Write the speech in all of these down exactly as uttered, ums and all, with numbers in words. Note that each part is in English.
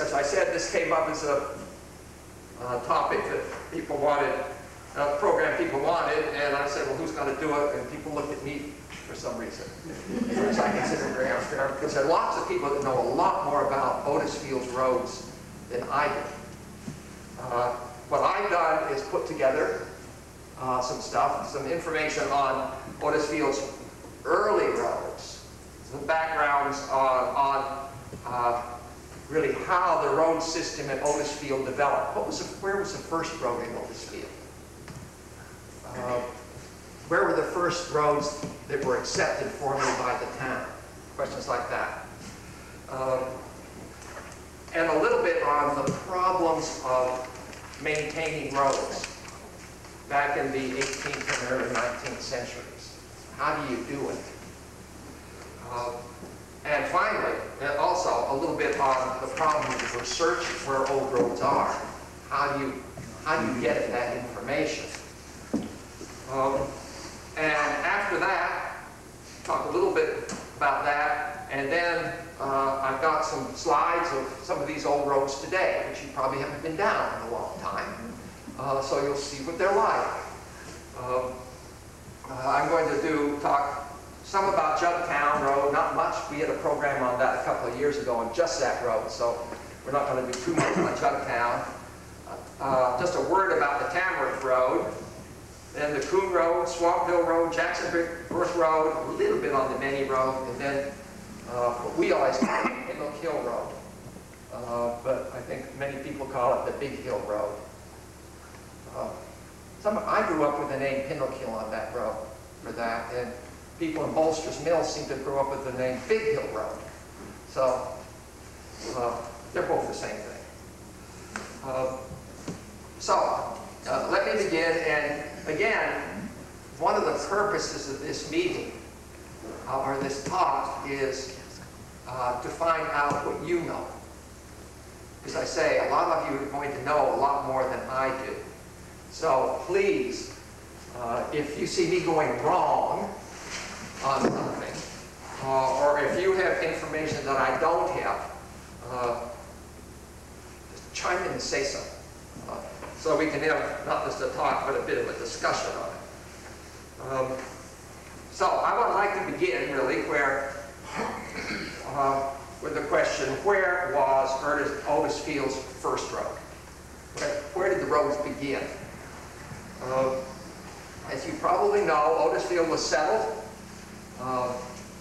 as I said, this came up as a uh, topic that people wanted, a program people wanted, and I said, well, who's going to do it? And people looked at me for some reason, which I consider very unfair, because there are lots of people that know a lot more about Otisfield's roads than I do. Uh, what I've done is put together uh, some stuff, some information on Otisfield's early roads, some backgrounds on, on uh, really how the road system in Otisfield developed. What was the, where was the first road in Otisfield? Uh, where were the first roads that were accepted formally by the town? Questions like that. Uh, and a little bit on the problems of maintaining roads back in the eighteenth and early nineteenth centuries. How do you do it? Uh, and finally, and also a little bit on the problem of researching where old roads are. How do you, how do you get at that information? Um, and after that, talk a little bit about that, and then uh, I've got some slides of some of these old roads today, which you probably haven't been down in a long time. Uh, so you'll see what they're like. Um, uh, I'm going to do talk some about Jugtown Road, not much. We had a program on that a couple of years ago on just that road, so we're not going to do too much on Jugtown. Uh, just a word about the Tamworth Road, then the Coon Road, Swampville Road, Jacksonville Road, a little bit on the Many Road, and then uh, what we always call it, Pinnock Hill Road. Uh, but I think many people call it the Big Hill Road. Uh, some, I grew up with the name Pinnock Hill on that road for that, and people in Bolster's Mills seem to grow up with the name Big Hill Road. So uh, they're both the same thing. Uh, so uh, let me begin, and again, one of the purposes of this meeting, uh, or this talk, is uh, to find out what you know. As I say, a lot of you are going to know a lot more than I do. So please, uh, if you see me going wrong on something, uh, or if you have information that I don't have, uh, just chime in and say so. Uh, so we can have not just a talk, but a bit of a discussion on it. Um, so I would like to begin really where, uh, with the question, where was Otisfield's first road? Where, where did the roads begin? Uh, as you probably know, Otisfield was settled uh,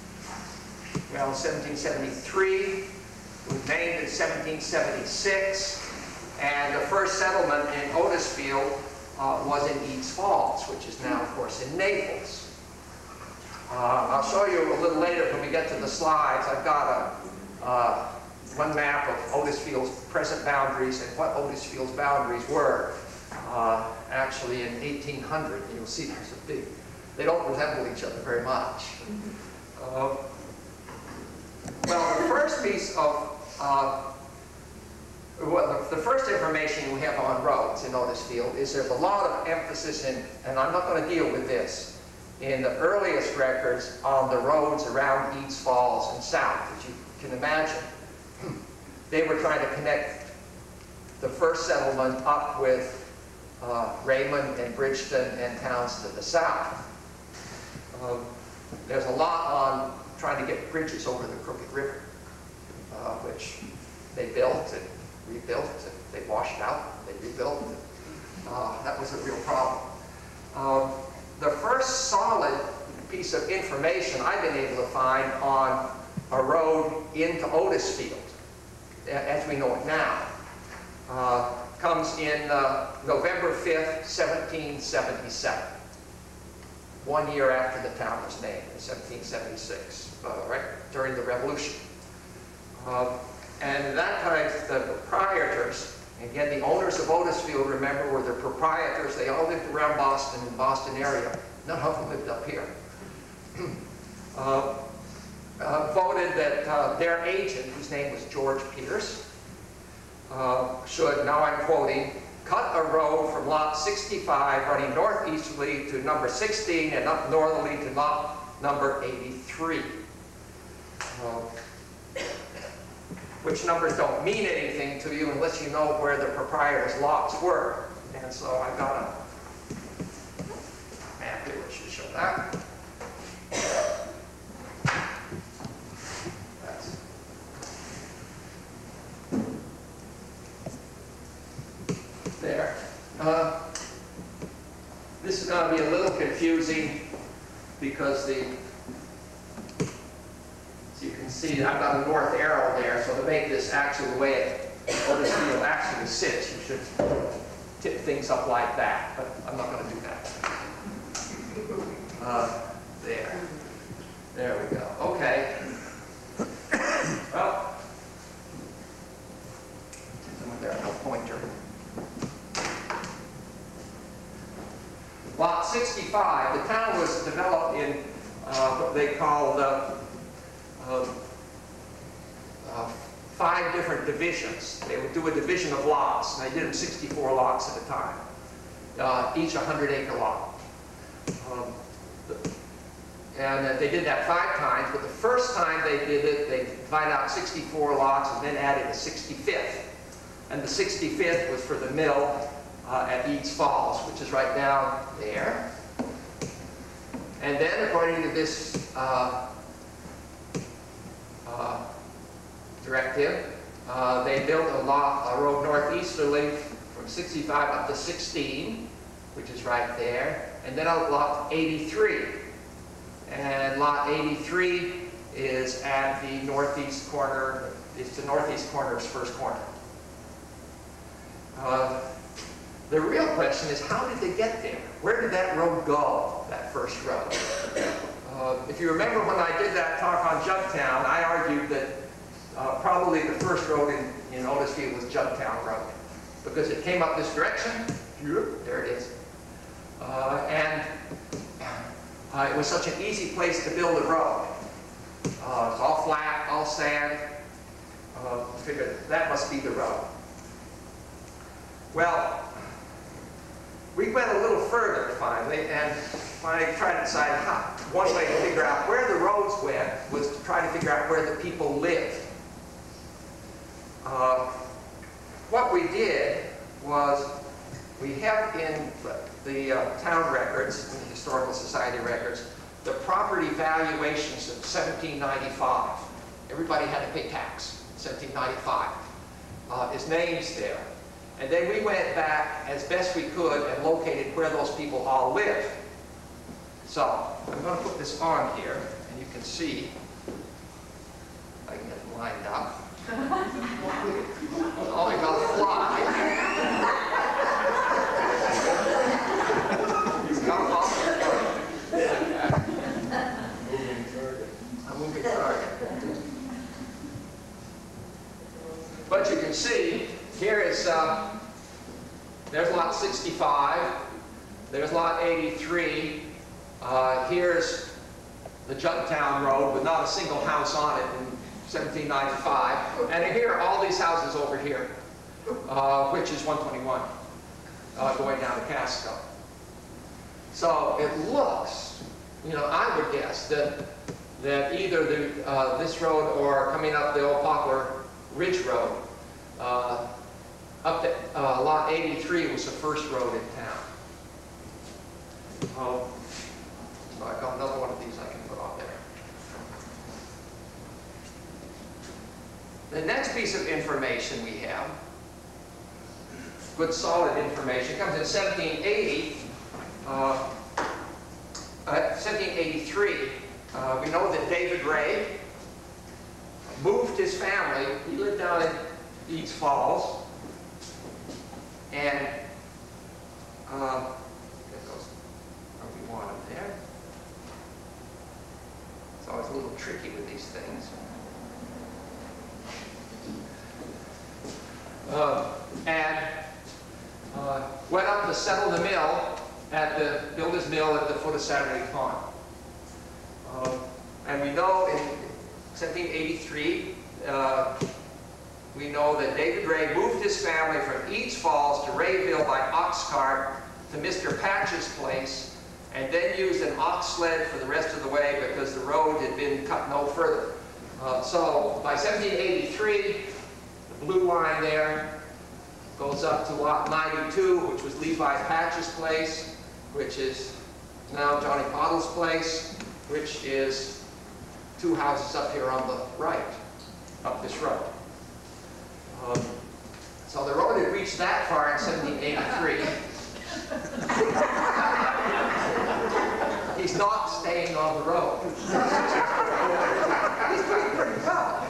well, in seventeen seventy-three. It was named in seventeen seventy-six, and the first settlement in Otisfield uh, was in Eads Falls, which is now, of course, in Naples. Uh, I'll show you a little later when we get to the slides. I've got a uh, one map of Otisfield's present boundaries and what Otisfield's boundaries were uh, actually in eighteen hundred. You'll see there's a big, they don't resemble each other very much. Uh, well, the first piece of, uh, well, the, the first information we have on roads in Otisfield is there's a lot of emphasis in, and I'm not going to deal with this, in the earliest records on the roads around Eads Falls and south, as you can imagine. They were trying to connect the first settlement up with uh, Raymond and Bridgeton and towns to the south. Um, there's a lot on trying to get bridges over the Crooked River, uh, which they built and rebuilt, and they washed out, they rebuilt. And, uh, that was a real problem. Um, the first solid piece of information I've been able to find on a road into Otisfield, as we know it now, uh, comes in uh, November fifth, seventeen seventy-seven. One year after the town was named, in seventeen seventy-six, uh, right during the Revolution. Uh, and at that time, the proprietors, again, the owners of Otisfield, remember, were the proprietors. They all lived around Boston, in the Boston area. None of them lived up here. uh, uh, voted that uh, their agent, whose name was George Pierce, uh, should, now I'm quoting, cut a road from lot sixty-five running northeasterly to number sixteen and up northerly to lot number eighty-three. Uh, which numbers don't mean anything to you unless you know where the proprietor's lots were. And so I've got a map here which should show that. That's there. Uh, this is going to be a little confusing because the So you can see I've got a north arrow there, so to make this actually the way it, Otisfield actually sits, you should tip things up like that, but I'm not going to do that. Uh, there. There we go. Okay. Well, there's no pointer. Lot sixty-five, the town was developed in uh, what they called uh, Uh, uh, five different divisions. They would do a division of lots, and they did them sixty-four lots at a time, uh, each a hundred acre lot. Um, and uh, they did that five times, but the first time they did it, they divided out sixty-four lots and then added a sixty-fifth. And the sixty-fifth was for the mill uh, at Eads Falls, which is right down there. And then, according to this uh, Uh, directive, uh, they built a, lot, a road northeasterly from sixty-five up to sixteen, which is right there, and then out lot eighty-three. And lot eighty-three is at the northeast corner, it's the northeast corner's first corner. Uh, the real question is, how did they get there? Where did that road go, that first road? Uh, if you remember when I did that talk on Jugtown, I argued that uh, probably the first road in, in Otisfield was Jugtown Road, because it came up this direction, there it is, uh, and uh, it was such an easy place to build a road. Uh, it's all flat, all sand. Uh, I figured that must be the road. Well, we went a little further finally, and finally tried to decide how. One way to figure out where the roads went was to try to figure out where the people lived. Uh, what we did was we have in the uh, town records, in the Historical Society records, the property valuations of seventeen ninety-five. Everybody had to pay tax, seventeen ninety-five. Uh, his name's there. And then we went back as best we could and located where those people all lived. So, I'm going to put this on here, and you can see, if I can get it lined up. Oh, I got a fly. He's got a off the target. Moving target. A moving target. But you can see, here is, uh, there's lot sixty-five, there's lot eighty-three, uh, here's the Jugtown Road with not a single house on it in seventeen ninety-five, and here are all these houses over here, uh, which is one twenty-one, uh, going down to Casco. So it looks, you know, I would guess that, that either the, uh, this road or coming up the old Poplar Ridge Road, uh, up to uh, lot eighty-three was the first road in town. Oh, so I've got another one of these I can put on there. The next piece of information we have, good solid information, comes in seventeen eighty, uh, uh, seventeen eighty-three. Uh, we know that David Ray moved his family. He lived down in Eads Falls. And uh, get those where we want them there. It's always a little tricky with these things. Uh, and uh, went up to settle the mill at the builder's mill at the foot of Saturday Pond. Uh, and we know in seventeen eighty-three, uh, we know that David Ray moved his family from Eads Falls to Rayville by ox cart to Mister Patch's place, and then used an ox sled for the rest of the way because the road had been cut no further. Uh, so by seventeen eighty-three, blue line there goes up to lot ninety-two, which was Levi Patch's place, which is now Johnny Pottle's place, which is two houses up here on the right, up this road. Um, so the road had reached that far in seventeen eighty-three. He's not staying on the road. He's doing pretty well.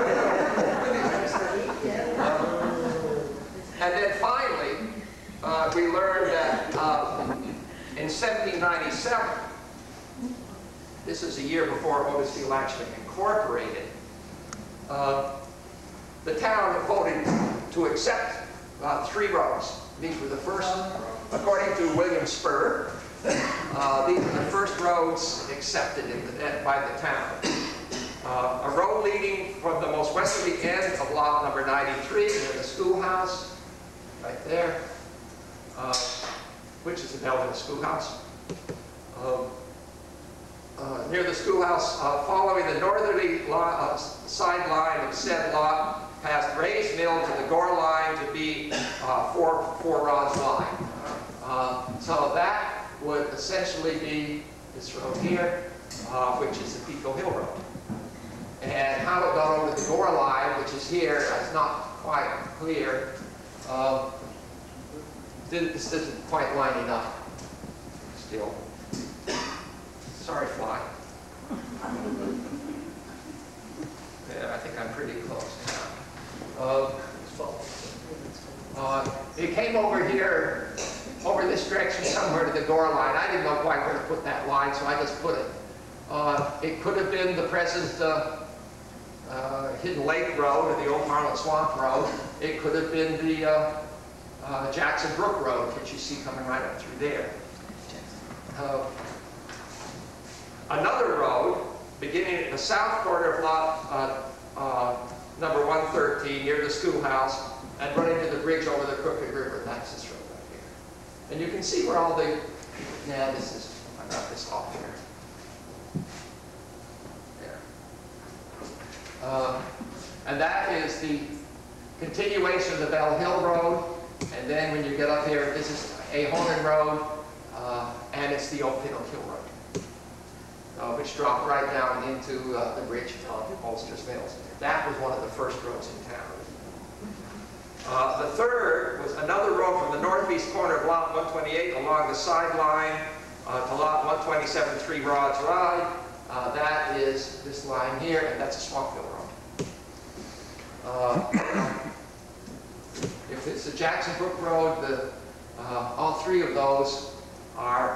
And then finally, uh, we learned that uh, in seventeen ninety-seven, this is a year before Otisfield actually incorporated, uh, the town voted to accept uh, three roads. These were the first, according to William Spur, uh, these were the first roads accepted in the, by the town. Uh, a road leading from the most westerly end of lot number ninety-three near the schoolhouse, right there, uh, which is the Belgian schoolhouse. Um, uh, near the schoolhouse, uh, following the northerly uh, sideline of said lot, past Ray's Mill to the Gore line to be uh, four, four rods wide. Uh, so that would essentially be this road here, uh, which is the Pico Hill Road. And how it got over the Gore line, which is here, is not quite clear. Uh, this isn't quite lining up still. Sorry, fly. Yeah, I think I'm pretty close now. Uh, uh, it came over here, over this direction somewhere to the Gore line. I didn't know quite where to put that line, so I just put it. Uh, it could have been the present uh, uh, Hidden Lake Road or the Old Marlin Swamp Road. It could have been the uh, uh, Jackson Brook Road, which you see coming right up through there. Uh, another road, beginning at the south corner of lot uh, uh, number one thirteen, near the schoolhouse, and running to the bridge over the Crooked River. That's this road right here. And you can see where all the, yeah, this is, I got this off here. There. Uh, and that is the continuation of the Bell Hill Road. And then when you get up here, this is Ahonen Road, uh, and it's the Oak Hill Road, uh, which dropped right down into uh, the bridge on Bolster's Mills. That was one of the first roads in town. Uh, the third was another road from the northeast corner of lot one twenty-eight along the sideline uh, to lot one twenty-seven, three rods wide. Uh, that is this line here, and that's a Swampville Road. Uh, if it's the Jackson Brook Road, the, uh, all three of those are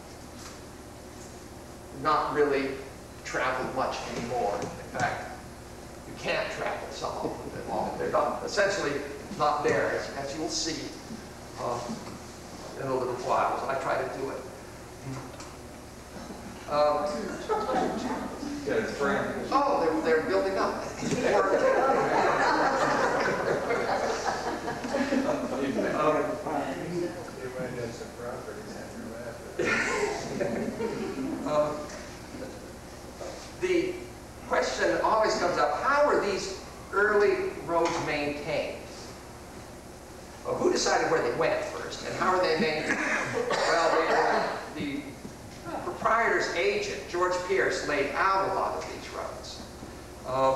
not really traveled much anymore. In fact, you can't travel some of them at all. They're not, essentially not there, as, as you'll see uh, in a little while. So I try to do it. Um, yeah, it's brand new. oh, they're, they're building up. um, uh, the question always comes up, how were these early roads maintained? Well, who decided where they went first, and how are they maintained? Well, they were, the proprietor's agent, George Pierce, laid out a lot of these roads. Um,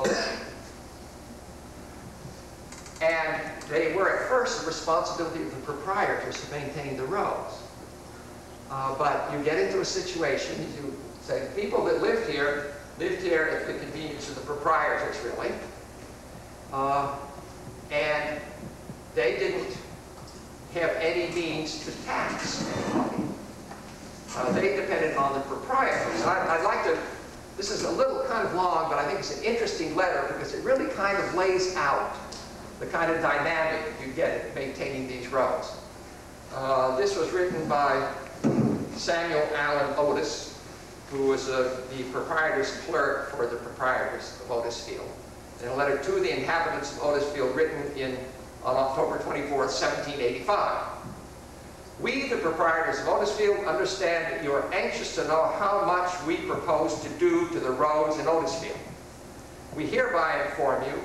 and they were at first the responsibility of the proprietors to maintain the roads. Uh, but you get into a situation, you say, the people that lived here, lived here at the convenience of the proprietors, really. Uh, and they didn't have any means to tax anybody. Uh, they depended on the proprietors. I, I'd like to, this is a little kind of long, but I think it's an interesting letter because it really kind of lays out the kind of dynamic you get in maintaining these roads. Uh, this was written by Samuel Allen Otis, who was uh, the proprietor's clerk for the proprietors of Otisfield. In a letter to the inhabitants of Otisfield written in, on October twenty-fourth, seventeen eighty-five. We, the proprietors of Otisfield, understand that you are anxious to know how much we propose to do to the roads in Otisfield. We hereby inform you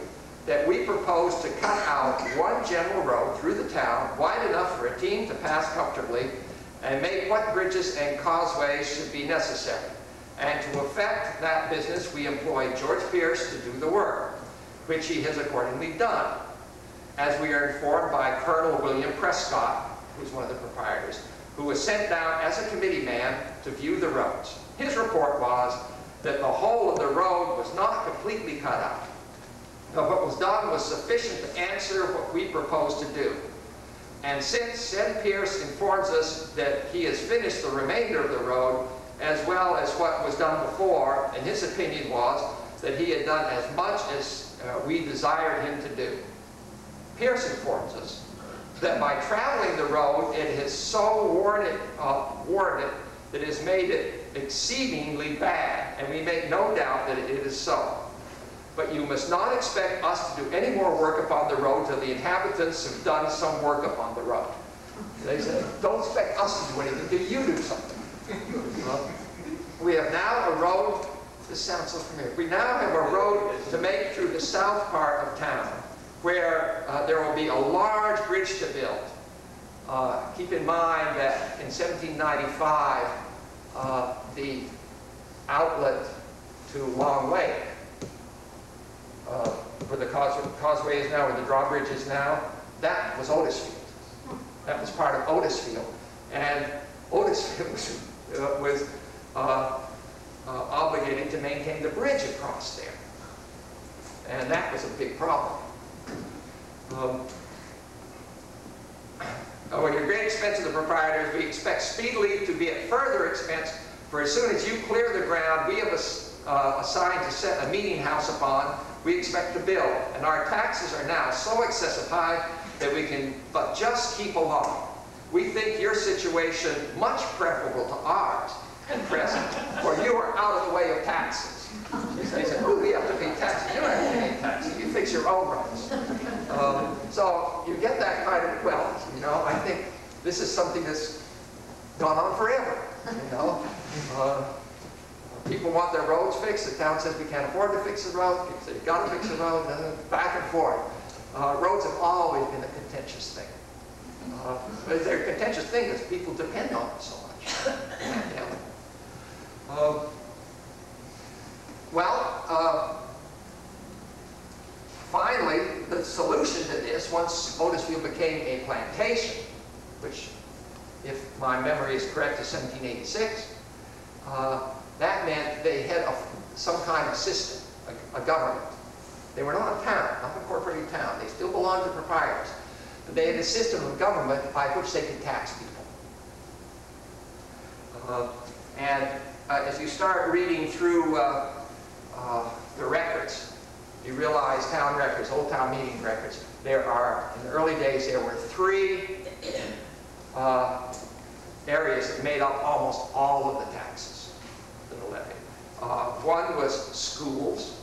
that we propose to cut out one general road through the town wide enough for a team to pass comfortably and make what bridges and causeways should be necessary. And to effect that business, we employed George Pierce to do the work, which he has accordingly done, as we are informed by Colonel William Prescott, who's one of the proprietors, who was sent down as a committee man to view the roads. His report was that the whole of the road was not completely cut out, but what was done was sufficient to answer what we proposed to do. And since said Pierce informs us that he has finished the remainder of the road as well as what was done before, and his opinion was that he had done as much as uh, we desired him to do. Pierce informs us that by traveling the road, it has so worn it, uh, worn it that it has made it exceedingly bad, and we make no doubt that it is so. But you must not expect us to do any more work upon the road till the inhabitants have done some work upon the road. They said, don't expect us to do anything till you do something. Well, we have now a road, this sounds so familiar, we now have a road to make through the south part of town, where uh, there will be a large bridge to build. Uh, keep in mind that in seventeen ninety-five, uh, the outlet to Long Lake, uh, where the causeway, causeway is now, where the drawbridge is now, that was Otisfield. That was part of Otisfield. And Otisfield was, uh, was uh, uh, obligated to maintain the bridge across there. And that was a big problem. Um, oh, at your great expense of the proprietors, we expect speedily to be at further expense, for as soon as you clear the ground we have uh, assigned to set a meeting house upon, we expect to build. And our taxes are now so excessive high that we can but just keep along. We think your situation much preferable to ours at present, for you are out of the way of taxes. They said, oh, we have to pay taxes. You don't have to pay taxes. You fix your own roads. Um, so you get that kind of wealth, you know. I think this is something that's gone on forever, you know. Uh, people want their roads fixed. The town says we can't afford to fix the road. People say, you've got to fix the road. Uh, back and forth. Uh, roads have always been a contentious thing. Uh, but they're a contentious thing because people depend on it so much. Yeah. Um, well, uh, finally, the solution to this, once Otisfield became a plantation, which, if my memory is correct, is seventeen eighty-six, uh, that meant they had a, some kind of system, a, a government. They were not a town, not a corporate town. They still belonged to proprietors. But they had a system of government by which they could tax people. Uh, and uh, as you start reading through uh, uh, the records, you realize town records, old town meeting records, there are, in the early days, there were three uh, areas that made up almost all of the taxes that were levied. Uh, one was schools.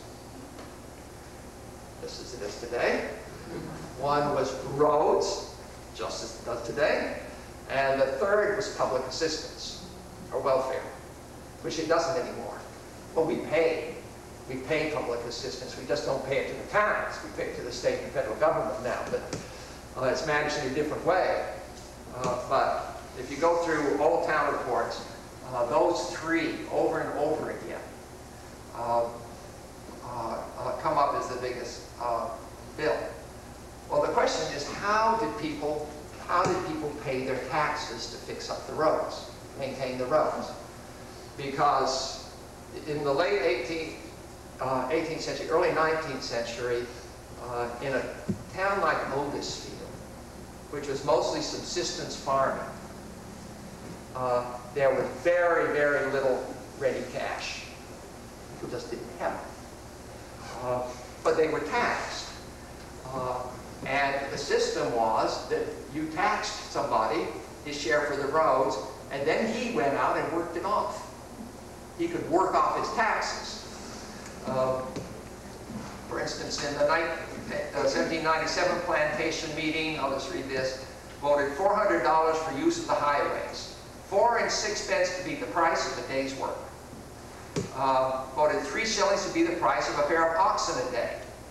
Just as it is today. One was roads, just as it does today. And the third was public assistance, or welfare, which it doesn't anymore. Well, we pay. We pay public assistance. We just don't pay it to the towns. We pay it to the state and federal government now, but uh, it's managed in a different way. Uh, but if you go through old town reports, uh, those three over and over again uh, uh, uh, come up as the biggest uh, bill. Well, the question is, how did people, how did people pay their taxes to fix up the roads, maintain the roads? Because in the late eighteenth, uh, eighteenth century, early nineteenth century, uh, in a town like Otisfield, which was mostly subsistence farming, uh, there was very, very little ready cash. People just didn't have it. Uh, but they were taxed. Uh, and the system was that you taxed somebody, his share for the roads, and then he went out and worked it off. He could work off his taxes. Uh, for instance, in the seventeen ninety-seven plantation meeting, I'll just read this, voted four hundred dollars for use of the highways, four and sixpence to be the price of a day's work. Uh, voted three shillings to be the price of a pair of oxen a day,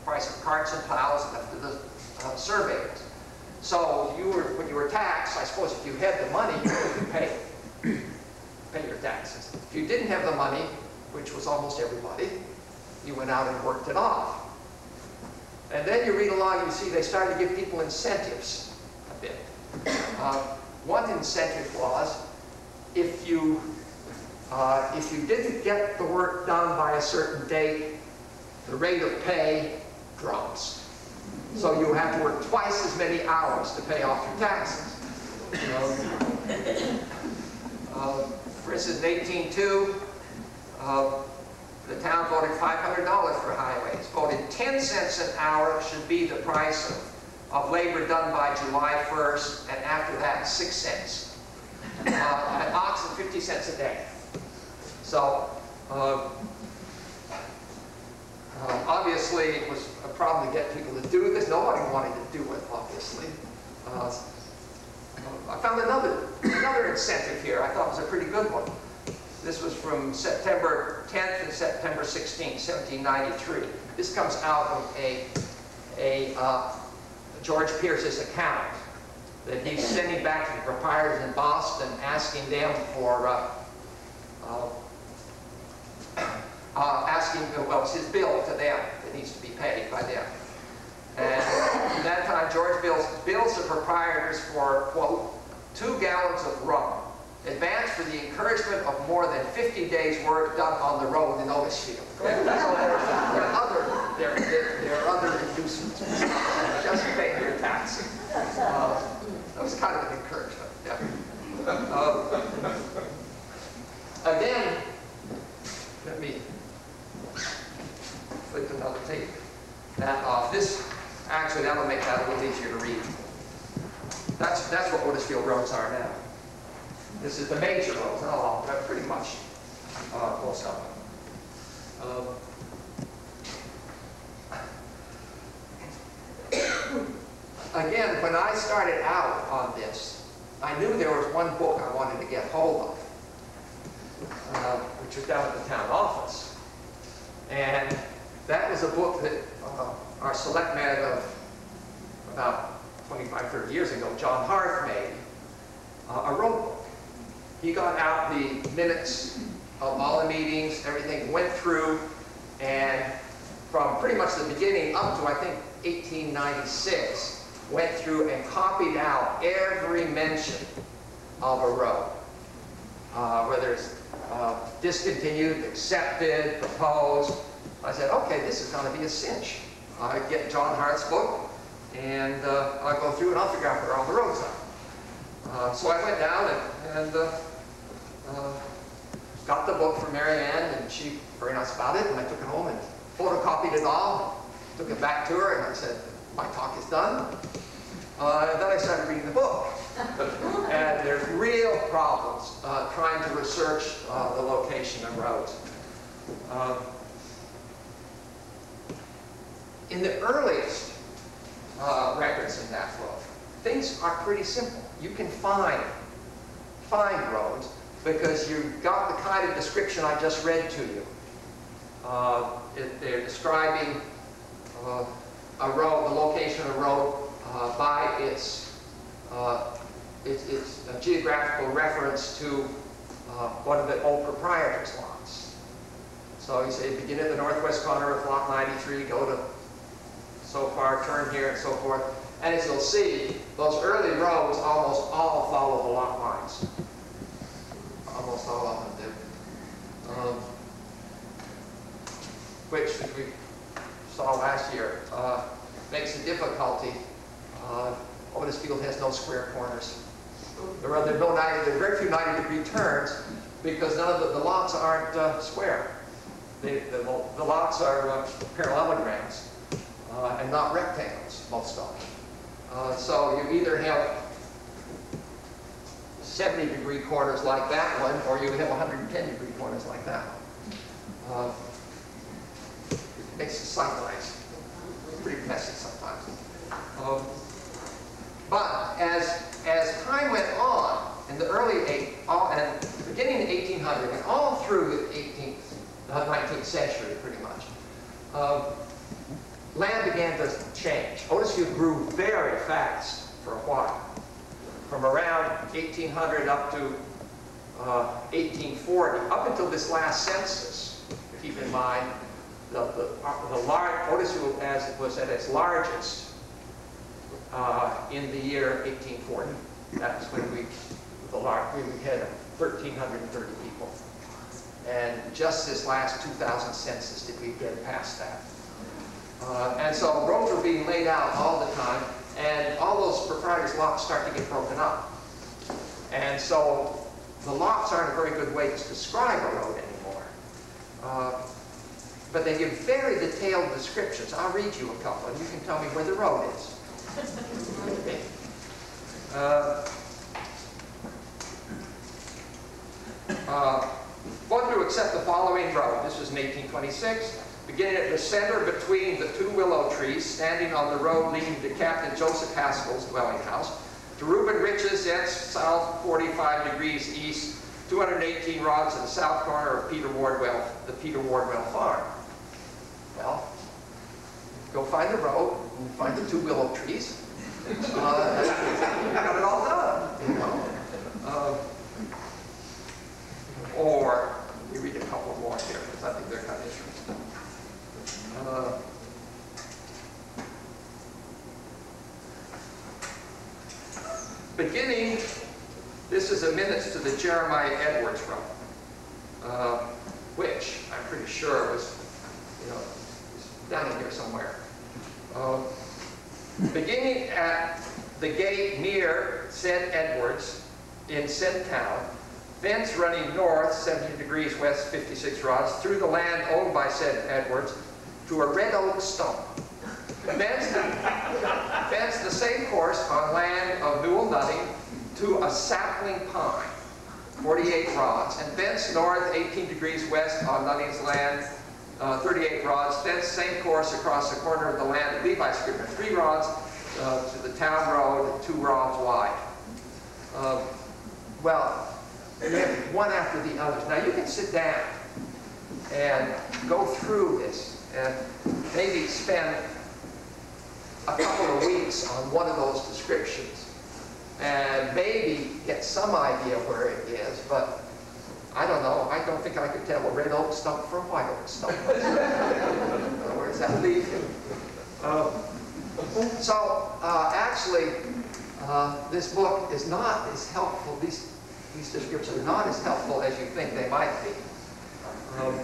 price of carts and plows left to the uh, surveyors. So you were, when you were taxed, I suppose if you had the money, you could pay, pay your taxes. If you didn't have the money, which was almost everybody, you went out and worked it off. And then you read along, you see they started to give people incentives a bit. Uh, one incentive was, if you, uh, if you didn't get the work done by a certain date, the rate of pay drops. So you have to work twice as many hours to pay off your taxes. You know? uh, for instance, in eighteen oh two, uh, the town voted five hundred dollars for highways, voted ten cents an hour should be the price of, of labor done by July first, and after that, six cents. Uh, and oxen, fifty cents a day. So, uh, uh, obviously, it was a problem to get people to do this. Nobody wanted to do it, obviously. Uh, I found another, another incentive here. I thought it was a pretty good one. This was from September tenth and September sixteenth, seventeen ninety-three. This comes out of a, a uh, George Pierce's account that he's sending back to the proprietors in Boston, asking them for, uh, uh, uh, asking, well, it's his bill to them that needs to be paid by them. And at that time, George bills, bills the proprietors for, quote, two gallons of rum, advance for the encouragement of more than fifty days' work done on the road in Otisfield. So there, there are other, there, there, there are other inducements. Just pay your taxes. Uh, that was kind of an encouragement. Yeah. Uh, again, let me flip another tape. That off. This actually that'll make that a little easier to read. That's that's what Otisfield roads are now. This is the major roads, not all, but pretty much uh, most of them. Um, again, when I started out on this, I knew there was one book I wanted to get hold of, uh, which was down at the town office. And that was a book that uh, our selectman of about twenty-five, thirty years ago, John Hart, made, uh, a road book. He got out the minutes of all the meetings, everything went through, and from pretty much the beginning up to, I think, eighteen ninety-six, went through and copied out every mention of a road. Uh, whether it's uh, discontinued, accepted, proposed. I said, okay, this is going to be a cinch. I get John Hart's book, and uh, I'll go through and I'll figure out where all the roads are. Uh, so I went down and, and uh, uh, got the book from Mary Ann, and she was very nice about it, and I took it home and photocopied it all, took it back to her, and I said, my talk is done. Uh, and then I started reading the book. And there's real problems uh, trying to research uh, the location of roads. Uh, in the earliest uh, records in that book, things are pretty simple. You can find, find roads because you've got the kind of description I just read to you. Uh, it, they're describing uh, a road, the location of a road uh, by its, uh, its, its uh, geographical reference to uh, one of the old proprietors' lots. So you say begin at the northwest corner of lot ninety-three, go to so far, turn here, and so forth. And as you'll see, those early roads almost all follow the lot lines. Almost all of them do. Um, which, as we saw last year, uh, makes a difficulty. Uh, Otisfield has no square corners. There are, there are, no ninety, there are very few ninety degree turns because none of the, the lots aren't uh, square. They, the, the lots are uh, parallelograms uh, and not rectangles, most of them. Uh, so you either have seventy degree corners like that one, or you have one hundred ten degree corners like that one. Uh, it makes the sight lines pretty messy sometimes. Um, but as as time went on, in the early eight, all, and beginning in eighteen hundred, and all through the eighteenth, uh, nineteenth century, pretty much, uh, land Otisfield grew very fast for a while. From around eighteen hundred up to uh, eighteen forty, up until this last census. Keep in mind, the, the, uh, the large, Otisfield as it was at its largest uh, in the year eighteen forty. That was when we, the large, we had one thousand three hundred thirty people. And just this last two thousand census did we get past that. Uh, and so roads were being laid out all the time, and all those proprietors' lots start to get broken up. And so the lots aren't a very good way to describe a road anymore. Uh, but they give very detailed descriptions. I'll read you a couple, and you can tell me where the road is. Okay. Uh, uh, voted to accept the following road. This was in eighteen twenty-six. Beginning at the center between the two willow trees, standing on the road leading to Captain Joseph Haskell's dwelling house, to Reuben Rich's, that's south forty-five degrees east, two hundred eighteen rods to the south corner of Peter Wardwell, the Peter Wardwell farm. Well, go find the road, and find the two willow trees. Uh, you got it all done, you know. Uh, or we read a couple more here because I think they're kind of interesting. Uh, beginning, this is a minutes to the Jeremiah Edwards Road, uh, which I'm pretty sure was, you know, is down in here somewhere. Uh, beginning at the gate near Saint Edwards in said town, thence running north seventy degrees west fifty-six rods through the land owned by said Edwards to a red oak stump. Thence the, thence the same course on land of Newell Nutting to a sapling pine, forty-eight rods, and thence north eighteen degrees west on Nutting's land, uh, thirty-eight rods, thence same course across the corner of the land of Levi Scribner, three rods uh, to the town road, two rods wide. Uh, well, one after the others. Now you can sit down and go through this and maybe spend a couple of weeks on one of those descriptions and maybe get some idea where it is, but I don't know. I don't think I could tell a red oak stump from a white oak stump. Where does that leave you? Uh, so uh, actually, uh, this book is not as helpful. These These descriptions are not as helpful as you think they might be. Um,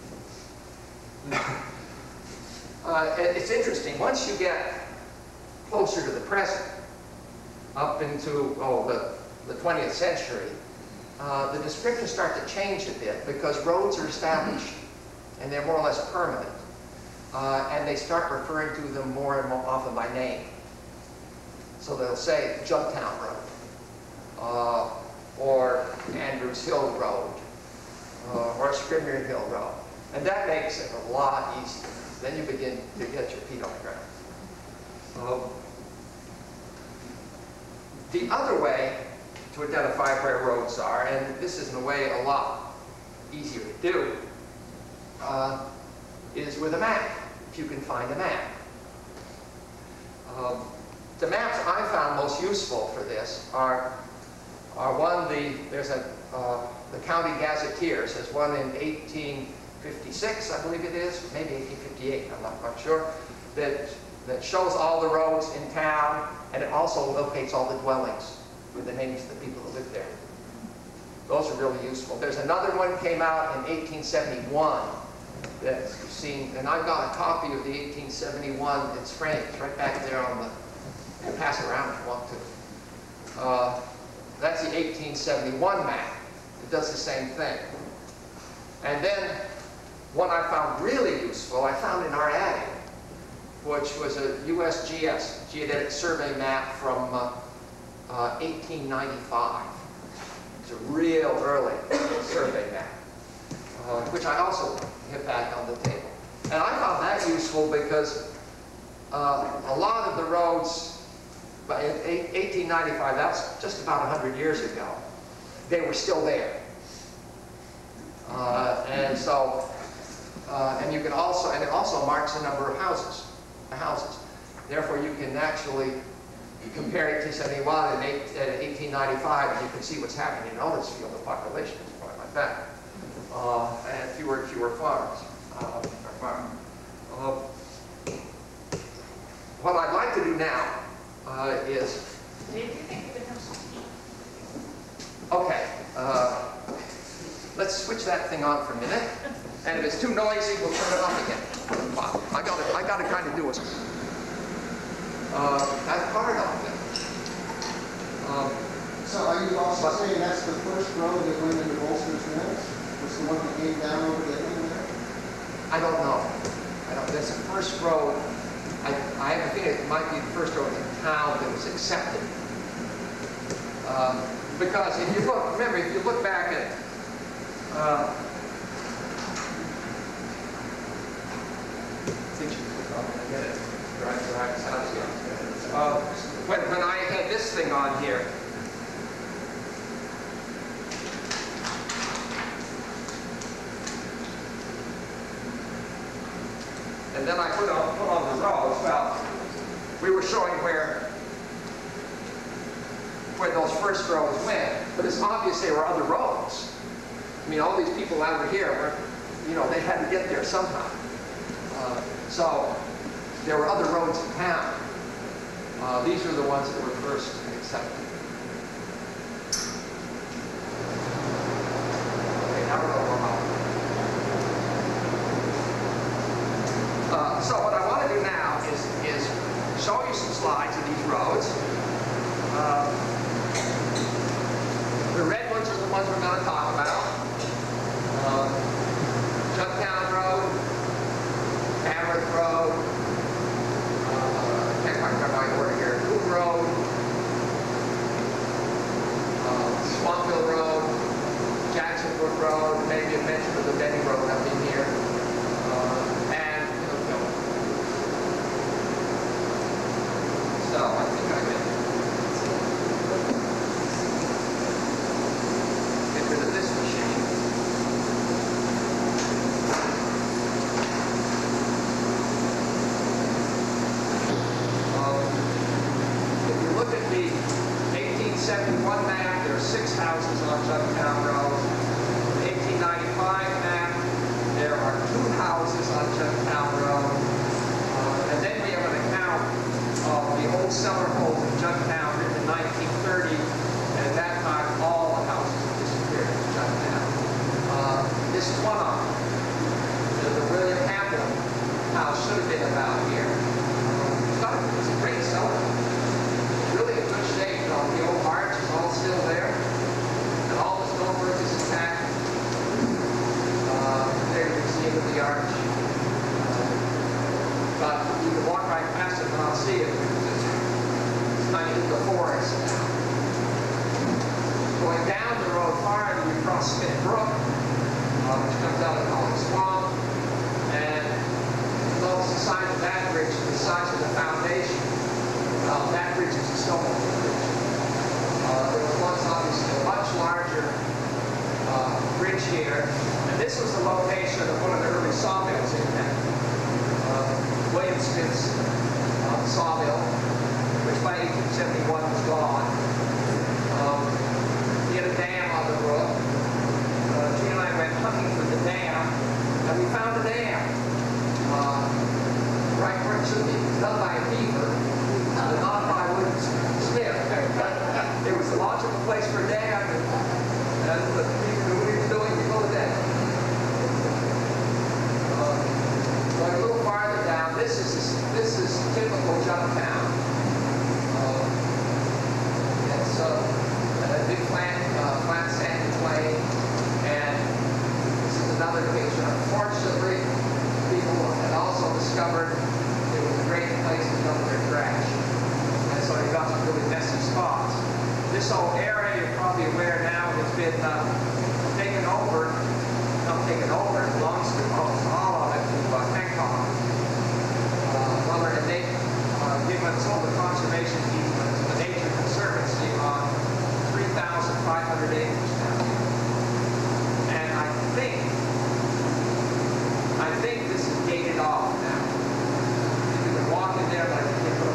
uh, it's interesting, once you get closer to the present, up into oh, the, the twentieth century, uh, the descriptions start to change a bit because roads are established and they're more or less permanent. Uh, and they start referring to them more and more often by name. So they'll say Jugtown Road. Uh, or Andrews Hill Road, uh, or Scribner Hill Road. And that makes it a lot easier. Then you begin to get your feet on the ground. Um, the other way to identify where roads are, and this is in a way a lot easier to do, uh, is with a map, if you can find a map. Um, the maps I found most useful for this are Uh, one, the, there's a, uh, the County Gazetteers has one in eighteen fifty-six, I believe it is, maybe eighteen fifty-eight, I'm not quite sure, that, that shows all the roads in town, and it also locates all the dwellings with the names of the people who live there. Those are really useful. There's another one came out in eighteen seventy-one that you've seen, and I've got a copy of the eighteen seventy-one, it's framed, it's right back there on the, you can pass it around if you want to. Uh, That's the eighteen seventy-one map. It does the same thing. And then one I found really useful, I found in our attic, which was a U S G S, Geodetic Survey map from uh, uh, eighteen ninety-five. It's a real early survey map, uh, which I also hit back on the table. And I found that useful because uh, a lot of the roads, but in eighteen ninety-five, that's just about one hundred years ago, they were still there. Uh, and so, uh, and you can also, and it also marks the number of houses, the houses. Therefore, you can actually compare it to seventy-one and eighteen ninety-five, and you can see what's happening in Otisfield. The population is quite like that, uh, and fewer and fewer farms. Uh, farm. uh, what I'd like to do now uh, is. Do you think you could have some tea? Okay. Uh, let's switch that thing on for a minute, and if it's too noisy, we'll turn it off again. Wow, I got to, I got to kind of do it. Uh, that's part of it. Um, So are you also saying that's the first road that went into Bolster's Mills? Was the one that came down over the end there? I don't know. I don't. That's the first road. I, I have a feeling it might be the first road in town that was accepted. Um, because if you look, remember, if you look back at uh, get it. Right, right, sounds good. Uh, when, when I had this thing on here, and then I put on, put on the roads, well, we were showing where where those first roads went, but it's obvious there were other roads. I mean, all these people over here were, you know, they had to get there somehow. Uh, so there were other roads in town. Uh, these are the ones that were first accepted. Okay, now we're going on. Uh, so what I want to do now is, is show you some slides of these roads. Uh, the red ones are the ones we're going to talk about. Uh, Junktown Road, Tamworth Road, uh, I can't quite remember my order here, Coon Road, uh, Swampville Road, Jackson Brook Road, maybe a mention of the Benny Road up in here, uh, and Hillville. So I think I get get rid of this machine. seventy-one map, there are six houses on Junktown Road. The eighteen ninety-five map, there are two houses on Junktown Road. Uh, and then we have an account of the old cellar holes in Junktown written in nineteen thirty. And at that time, all the houses had disappeared in Junktown. Uh, this is one of them. The, the William Hamlin house should have been about here. Uh, it's, got a, it's a great cellar. Really in good shape. You know, the old arch is all still there, and all the stonework is intact. Uh, there you can see into the arch. Uh, but you can walk right past it and I'll see it because it's, it's kind of in the forest now. Going down the road farther, we cross Smith Brook, uh, which comes out of Holly Swamp, and notice the size of that bridge, the size of the foundation. Uh, that bridge is a stone bridge. Uh, there was once obviously a much larger uh, bridge here, and this was the location of one of the early sawmills in town. Uh, William Smith's uh, sawmill, which by eighteen seventy-one was gone. Um, he had a dam on the brook. Uh, Gene and I went hunting for the dam, and we found a dam. Uh, right where it should be. It was done by a beaver. Uh, not by William Smith. It was a logical place for a dam, and, and the people knew what he was doing before the dam. Uh, going a little farther down, this is this is typical Junktown. Uh, it's uh, a big flat, uh, flat sandy plain, and this is another picture. Unfortunately, people had also discovered it was a great place to dump their trash. And so you got some really messy spots. This whole area, you're probably aware now, has been uh, taken over, not taken over, it belongs to almost all of it to uh, Hancock. Uh, well, and they've uh, given sold the conservation easement to the Nature Conservancy on three thousand five hundred acres now. And I think, I think this is gated off now. You can walk in there, but I think they put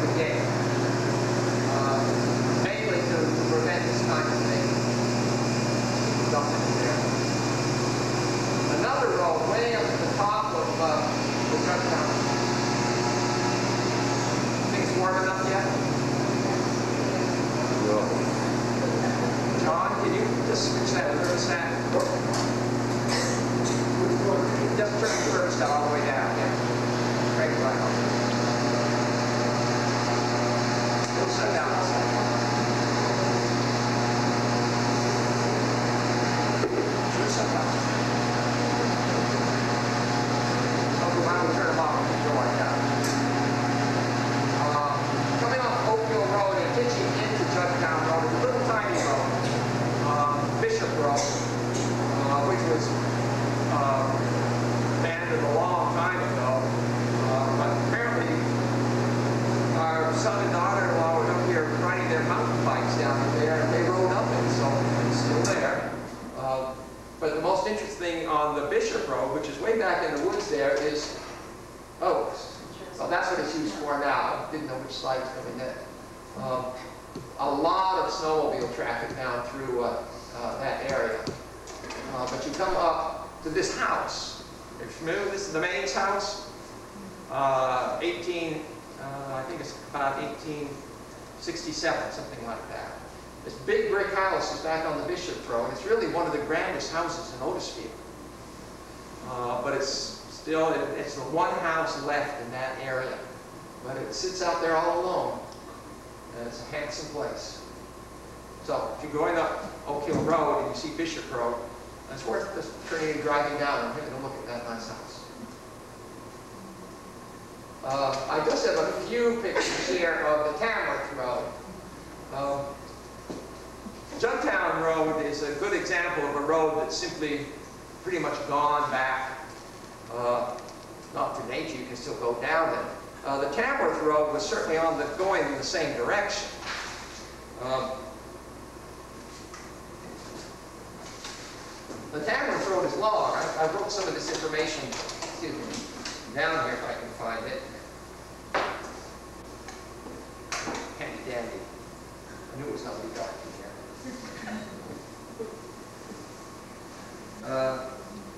can you just switch that thermostat? Just turn the thermostat all the way down, yeah. Crank it right up. It'll shut down in a second. Should shut down. Okay, why don't we turn them off and go like that? Uh, coming off Oakville Road and pitching into Judgetown Road is a little tiny road, uh, Bishop Road, uh, which was uh, abandoned a long time ago. Uh, but apparently, our son and daughter-in-law were up here riding their mountain bikes down there, and they rode up it, so it's still there. Uh, but the most interesting thing on the Bishop Road, which is way back in the woods there, is oaks. So that's what it's used for now. Didn't know which side was coming in. Um, a lot of snowmobile traffic down through uh, uh, that area. Uh, but you come up to this house. Are you familiar with this? The Maine's house. Uh, eighteen, uh, I think it's about eighteen sixty-seven, something like that. This big brick house is back on the Bishop Road. It's really one of the grandest houses in Otisfield. Uh, but it's still, it, it's the one house left in that area. But it sits out there all alone. And it's a handsome place. So if you're going up Oak Hill Road and you see Bishop Road, it's worth just turning and driving down and taking a look at that nice house. Uh, I just have a few pictures here of the Tamworth Road. Uh, Jugtown Road is a good example of a road that's simply pretty much gone back, uh, not to nature, you can still go down it. Uh, the Tamworth Road was certainly on the, going in the same direction. Um, the Tamworth Road is long. I, I wrote some of this information, excuse me, down here if I can find it. Handy dandy. I knew it was going to be dark in here. Uh,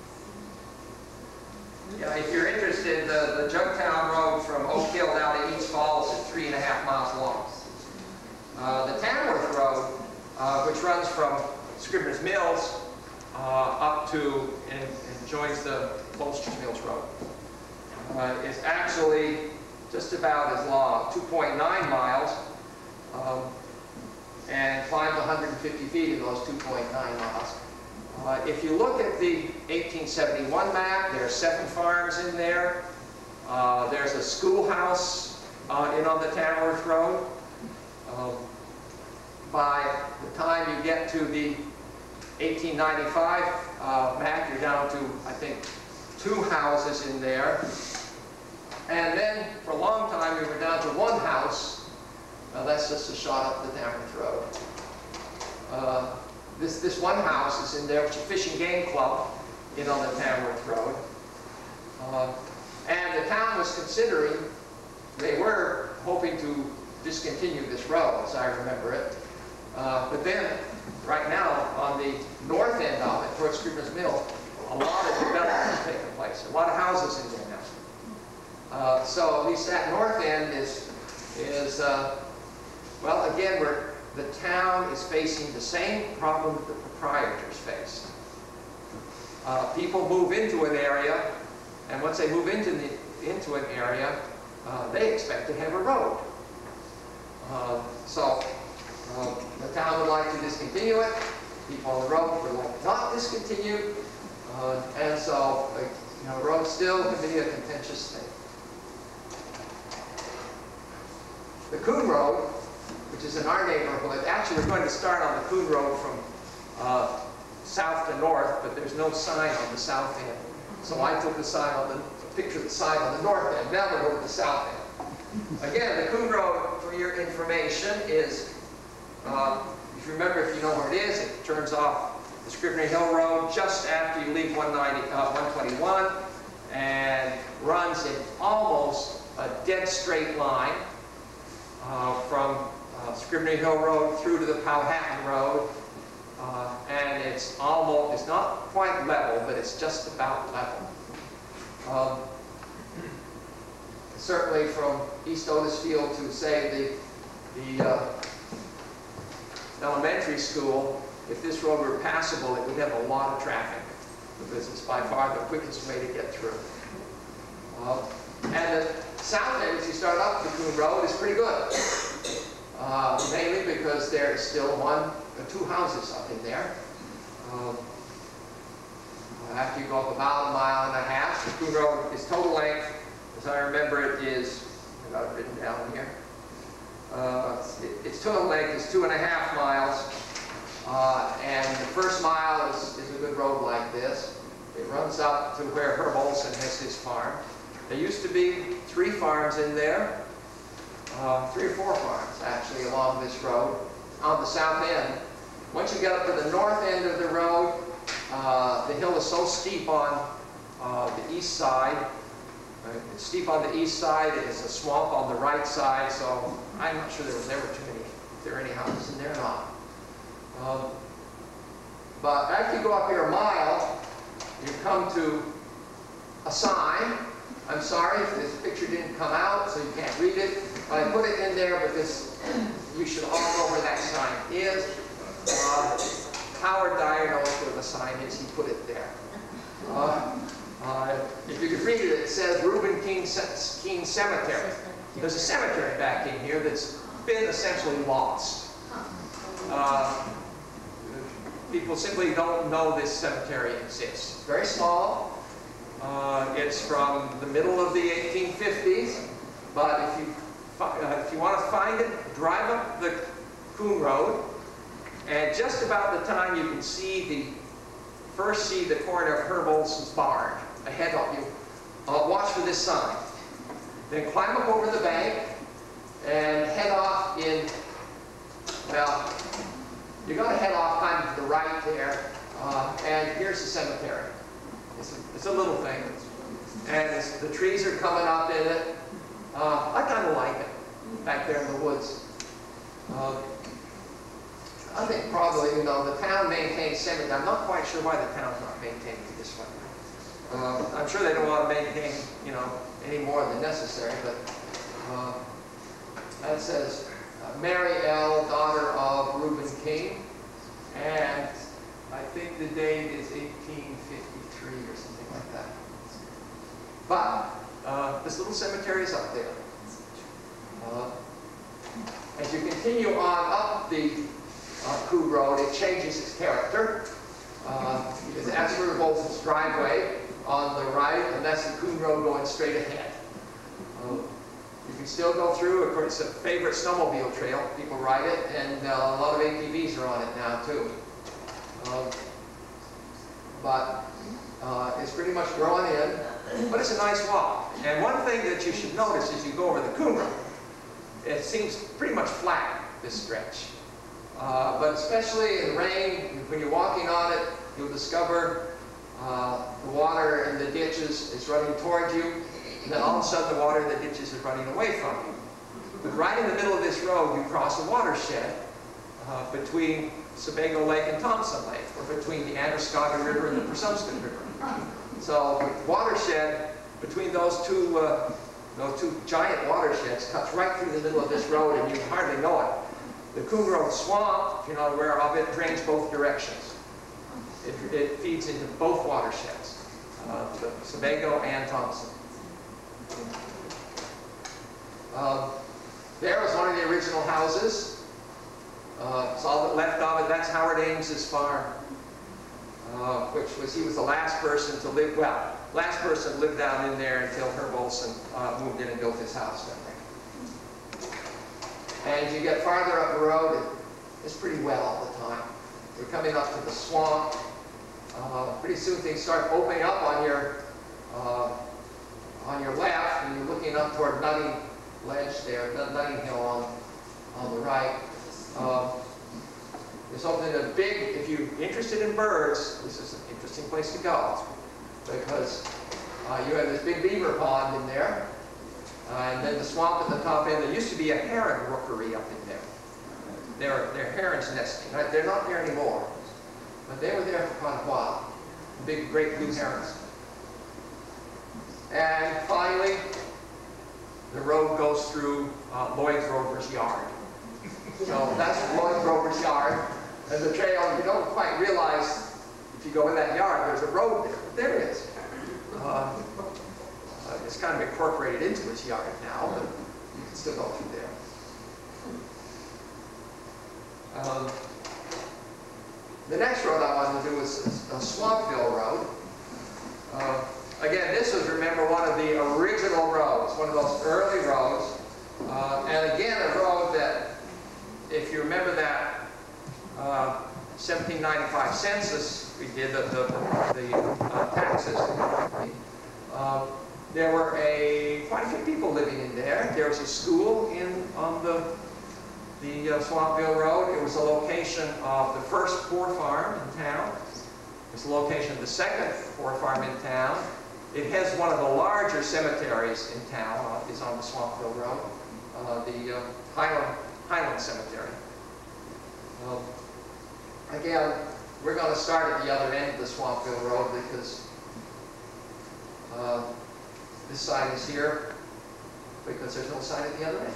yeah, if you're interested, the, the Jugtown Road from Oak Hill down to East Falls is three and a half miles long. Uh, the Tamworth Road, uh, which runs from Scribner's Mills uh, up to and, and joins the Bolster's Mills Road, uh, is actually just about as long, two point nine miles, um, and climbs one hundred fifty feet in those two point nine miles. Uh, if you look at the eighteen seventy-one map, there are seven farms in there. Uh, there's a schoolhouse uh, in on the Tamworth Road. Um, by the time you get to the eighteen ninety-five uh, map, you're down to, I think, two houses in there. And then, for a long time, we were down to one house. Uh, that's just a shot up the Tamworth Road. Uh, This, this one house is in there, which is a fishing game club in on the Tamworth Road. Uh, and the town was considering, they were hoping to discontinue this road, as I remember it. Uh, but then, right now, on the north end of it, towards Scribner's Mill, a lot of development is taking place. A lot of houses in there now. Uh, so at least that north end is, is uh, well, again, we're the town is facing the same problem that the proprietors face. Uh, people move into an area, and once they move into, the, into an area, uh, they expect to have a road. Uh, so uh, the town would like to discontinue it. People on the road would like not discontinue. Uh, and so, uh, you know, road still can be a contentious thing. The Coon Road, which is in our neighborhood. Actually, we're going to start on the Coon Road from uh, south to north, but there's no sign on the south end. So I took the sign on the, a picture of the sign on the north end. Now we're going to the south end. Again, the Coon Road, for your information, is, uh, if you remember, if you know where it is, it turns off the Scribner Hill Road just after you leave one twenty-one and runs in almost a dead straight line uh, from Uh, Scribner Hill Road through to the Powhatan Road, uh, and it's almost, it's not quite level, but it's just about level. Um, certainly from East Otisfield to, say, the, the uh, elementary school, if this road were passable, it would have a lot of traffic, because it's by far the quickest way to get through. Uh, and the south end, as you start up the Coon Road, is pretty good. Uh, mainly because there is still one or two houses up in there. Uh, after you go up about a mile and a half, the Coon Road is total length, as I remember it, is, I got it written down here. Uh, it, its total length is two and a half miles, uh, and the first mile is, is a good road like this. It runs up to where Herb Olson has his farm. There used to be three farms in there, uh, three or four farms actually along this road on the south end. Once you get up to the north end of the road, uh, the hill is so steep on uh, the east side. Uh, it's steep on the east side, it's a swamp on the right side, so I'm not sure there was ever too many, if there are any houses in there or not. Um, but after you go up here a mile, you come to a sign. I'm sorry if this picture didn't come out, so you can't read it, but I put it in there because you should all know where that sign is. Uh, Howard Dyer knows where the sign is, he put it there. Uh, uh, if you could read it, it says Reuben Keene, Keene Cemetery. There's a cemetery back in here that's been essentially lost. Uh, people simply don't know this cemetery exists. It's very small. Uh, it's from the middle of the eighteen fifties, but if you, uh, if you want to find it, drive up the Coon Road, and just about the time you can see the, first see the corner of Herb Olson's barn ahead of you, uh, watch for this sign. Then climb up over the bank and head off in, well, you're going to head off kind of to the right there, uh, and here's the cemetery. It's a, it's a little thing, and it's, the trees are coming up in it. Uh, I kind of like it, back there in the woods. Uh, I think probably, you know, the town maintains cemetery. I'm not quite sure why the town's not maintaining it this way. Uh, I'm sure they don't want to maintain, you know, any more than necessary, but uh, that says uh, Mary L., daughter of Reuben King, and I think the date is eighteen fifty-three or something like that. But uh, this little cemetery is up there. Uh, as you continue on up the uh, Coon Road, it changes its character. Uh, because that's Herb Olson's driveway on the right, and that's the Coon Road going straight ahead. Uh, you can still go through. Of course, it's a favorite snowmobile trail. People ride it, and uh, a lot of A T Vs are on it now too. Uh, but uh, it's pretty much growing in, but it's a nice walk. And one thing that you should notice as you go over the Coon Road, it seems pretty much flat, this stretch. Uh, but especially in rain, when you're walking on it, you'll discover uh, the water in the ditches is running toward you, and then all of a sudden the water in the ditches is running away from you. But right in the middle of this road, you cross a watershed uh, between Sebago Lake and Thompson Lake, or between the Androscoggin River and the Presumpscot River. So the watershed between those two, uh, those two giant watersheds cuts right through the middle of this road, and you hardly know it. The Coon Road swamp, if you're not aware of it, drains both directions. It, it feeds into both watersheds, uh, the Sebago and Thompson. Um, there was one of the original houses. Uh, it's all that left of it. That's Howard Ames's farm, uh, which was, he was the last person to live, well, last person to live down in there until Herb Olson uh, moved in and built his house down there. And as you get farther up the road, it, it's pretty wet all the time. You're coming up to the swamp. Uh, pretty soon things start opening up on your uh, on your left, and you're looking up toward Nutting Ledge there, Nutting Hill on on the right. Uh, there's something a big. If you're interested in birds, this is an interesting place to go, because uh, you have this big beaver pond in there. Uh, and then the swamp at the top end, there used to be a heron rookery up in there. They're, they're herons nesting. Right? They're not there anymore, but they were there for quite a while. Big, great blue herons. And finally, the road goes through uh, Lloyd Grover's yard. So that's Lloyd Grover's yard. And the trail, you don't quite realize if you go in that yard, there's a road there. But there it is. Uh, uh, it's kind of incorporated into its yard now, but you can still go through there. Um, the next road I wanted to do was a Swampville Road. Uh, again, this was, remember, one of the original roads, one of those early roads. Uh, and again, a road that, if you remember that uh, seventeen ninety-five census we did, the, the, the uh, taxes, uh, there were a, quite a few people living in there. There was a school in on the, the uh, Swampville Road. It was a location of the first poor farm in town. It's the location of the second poor farm in town. It has one of the larger cemeteries in town. Uh, is on the Swampville Road, uh, the uh, Highland, Highland Cemetery. Um, again, we're going to start at the other end of the Swampville Road because uh, this side is here because there's no side at the other end.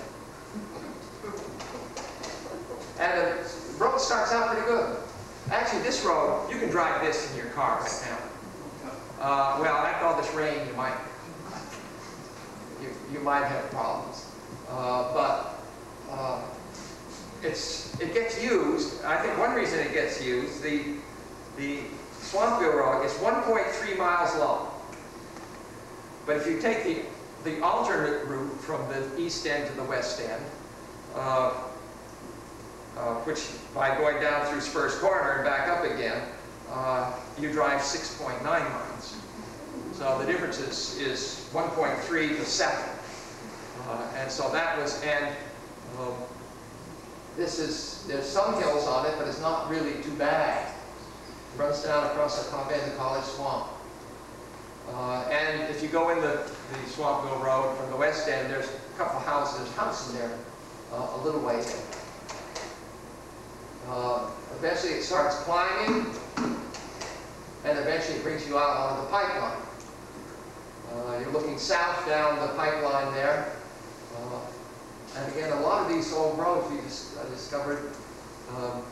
And the road starts out pretty good. Actually, this road, you can drive this in your car right now. Uh, well, after all this rain, you might you, you might have problems. Uh, but uh, it's it gets used. I think one reason it gets used, the the Swampville Road is one point three miles long. But if you take the the alternate route from the east end to the west end, uh, Uh, which by going down through Spurs Corner and back up again, uh, you drive six point nine miles. So the difference is, is one point three to seven. Uh, and so that was, and um, this is, there's some hills on it, but it's not really too bad. It runs down across the top end of College Swamp. Uh, and if you go in the, the Swampville Road from the west end, there's a couple of houses, there's a house in there uh, a little ways in. Uh, eventually it starts climbing, and eventually it brings you out onto the pipeline. Uh, you're looking south down the pipeline there. Uh, and again, a lot of these old roads we just uh, discovered um,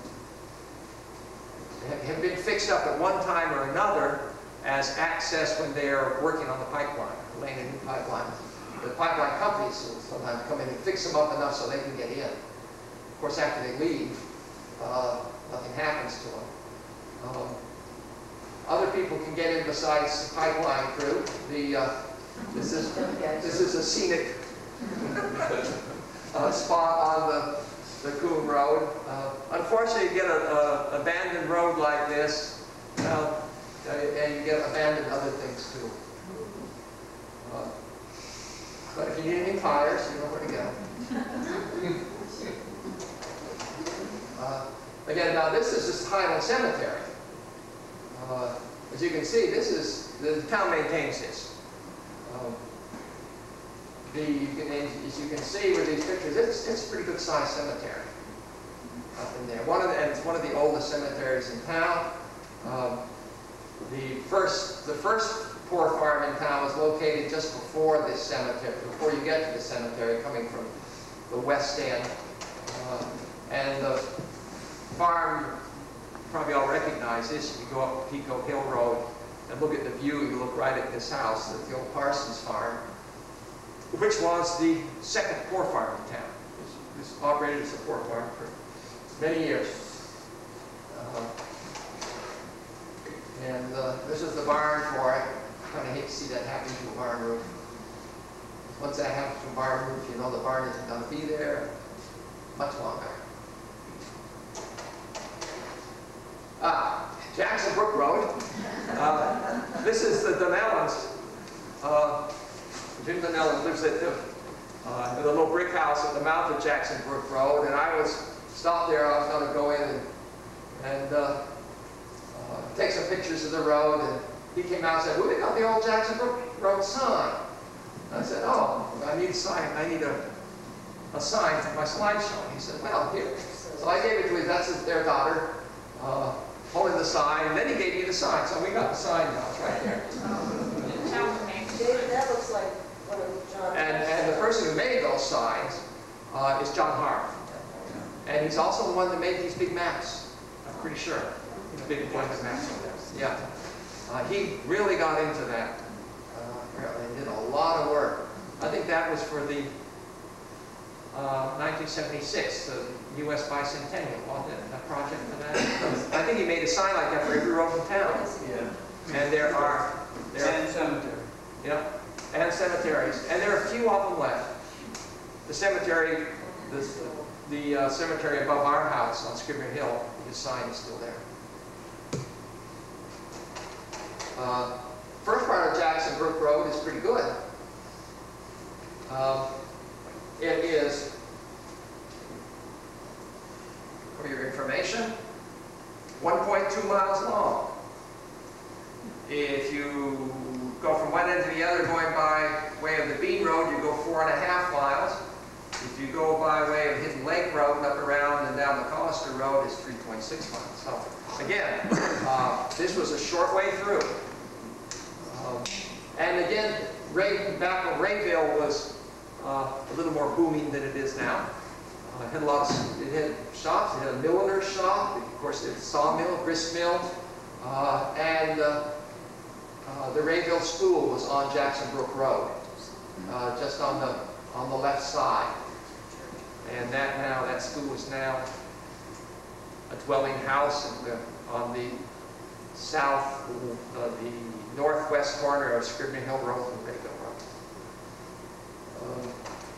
have, have been fixed up at one time or another as access when they're working on the pipeline, laying a new pipeline. The pipeline companies will sometimes come in and fix them up enough so they can get in. Of course, after they leave, Uh, nothing happens to them. Um, other people can get in besides the pipeline crew. The, uh, this, is, this is a scenic uh, spot on the, the Coon Road. Uh, unfortunately, you get an abandoned road like this, uh, and you get abandoned other things too. Uh, but if you need any tires, you know where to get them. Uh, again, now this is just Highland Cemetery. Uh, as you can see, this is, the town maintains this. Um, the, you can, as you can see with these pictures, it's, it's a pretty good sized cemetery up in there. One of the, and it's one of the oldest cemeteries in town. Um, the first, the first poor farm in town was located just before this cemetery, before you get to the cemetery, coming from the west end. Uh, and the farm, you probably all recognize this. If you go up Pico Hill Road and look at the view, you look right at this house, the old Parsons farm, which was the second poor farm in town. It was operated as a poor farm for many years. Uh, and uh, this is the barn for it. I kind of hate to see that happen to a barn roof. Once that happens to a barn roof, you know the barn isn't going to be there much longer. Ah, Jackson Brook Road. Uh, this is the Donnellans. Uh, Jim Donnellan lives at the, uh, the little brick house at the mouth of Jackson Brook Road, and I was stopped there. I was going to go in and, and uh, uh, take some pictures of the road, and he came out and said, "Well, they got the old Jackson Brook Road sign." And I said, "Oh, I need a sign. I need a, a sign for my slideshow." And he said, "Well, here." So I gave it to his, that's his, their daughter. Uh, holding the sign, and then he gave me the sign. So we got the sign now, it's right there. David, that looks like one of John. And, and the person who made those signs uh, is John Hart. And he's also the one that made these big maps. Pretty sure. Big employment maximum there. Yeah. Uh, he really got into that. Uh, really did a lot of work. I think that was for the uh, nineteen seventy-six, the U S bicentennial, wasn't it? That project for that. I think he made a sign like that for every road in town. Yeah. And there are, there are And cemetery. yeah, and cemeteries, and there are a few of them left. The cemetery, the, the uh, cemetery above our house on Scribner Hill, his sign is still there. Uh, first part of Jackson Brook Road is pretty good. Um, it is, for your information, one point two miles long. If you go from one end to the other going by way of the Bean Road, you go four and a half miles. If you go by way of Hidden Lake Road, up around and down the Collister Road, it's three point six miles. So again, uh, this was a short way through. Um, and again, Ray, back when Rayville was uh, a little more booming than it is now. Uh, it had lots, it had shops, it had a milliner's shop, of course it had a sawmill, grist mill, uh, and uh, uh, the Rayville School was on Jackson Brook Road, uh, just on the on the left side. And that now, that school is now a dwelling house in the, on the south, uh, the northwest corner of Scribner Hill Road and Rayville Road. Um,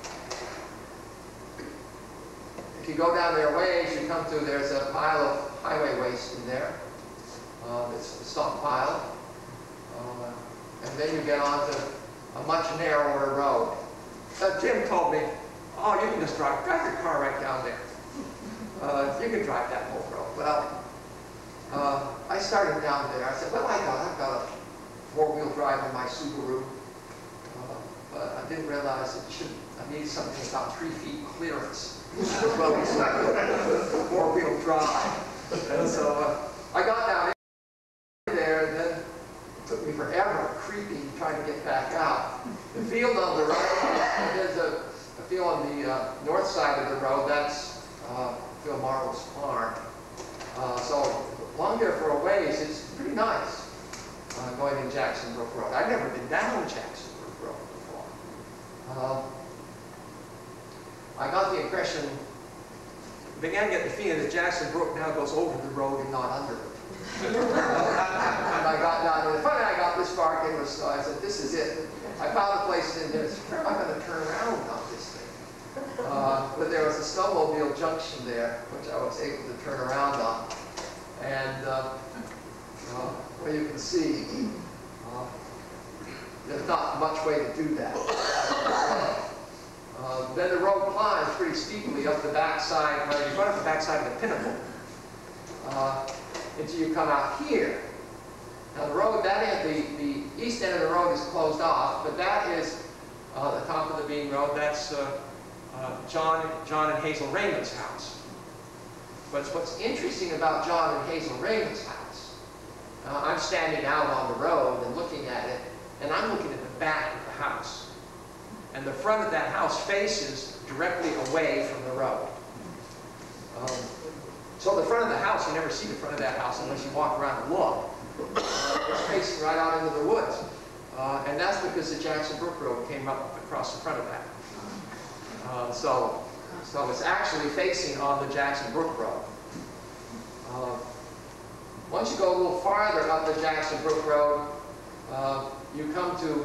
if you go down there ways, you come to, there's a pile of highway waste in there. Uh, it's a stockpile. Uh, and then you get onto a much narrower road. Uh, Jim told me, oh, you can just drive, drive your car right down there. Uh, you can drive that whole road. Well, uh, I started down there. I said, well, I got, I've got a four-wheel drive in my Subaru. Uh, but I didn't realize it should, I need something about three feet clearance. Well, it's like a four-wheel drive. And so uh, I got down there, and then it took me forever creeping trying to get back out. The field on the right, there's a, a field on the uh, north side of the road, that's uh, Phil Marvel's farm. Uh, so along there for a ways, it's pretty nice uh, going in Jackson Brook Road. I've never been down Jackson Brook Road before. Uh, I got the impression, began to get the feeling that Jackson Brook now goes over the road and not under it. And I got down, and finally I got this far, and was, uh, I said, this is it. I found a place in there, where am I going to turn around on this thing? Uh, but there was a snowmobile junction there, which I was able to turn around on. And uh, uh, well, you can see, uh, there's not much way to do that. Uh, then the road climbs pretty steeply up the backside, well, you run up the backside of the pinnacle uh, until you come out here. Now the road, that end, the, the east end of the road is closed off, but that is uh, the top of the Bean Road. That's uh, uh, John, John and Hazel Raymond's house. But what's interesting about John and Hazel Raymond's house, uh, I'm standing out on the road and looking at it, and I'm looking at the back of the house. And the front of that house faces directly away from the road. Um, so the front of the house, you never see the front of that house unless you walk around and look. Uh, it's facing right out into the woods. Uh, and that's because the Jackson Brook Road came up across the front of that. Uh, so, so it's actually facing on the Jackson Brook Road. Uh, once you go a little farther up the Jackson Brook Road, uh, you come to,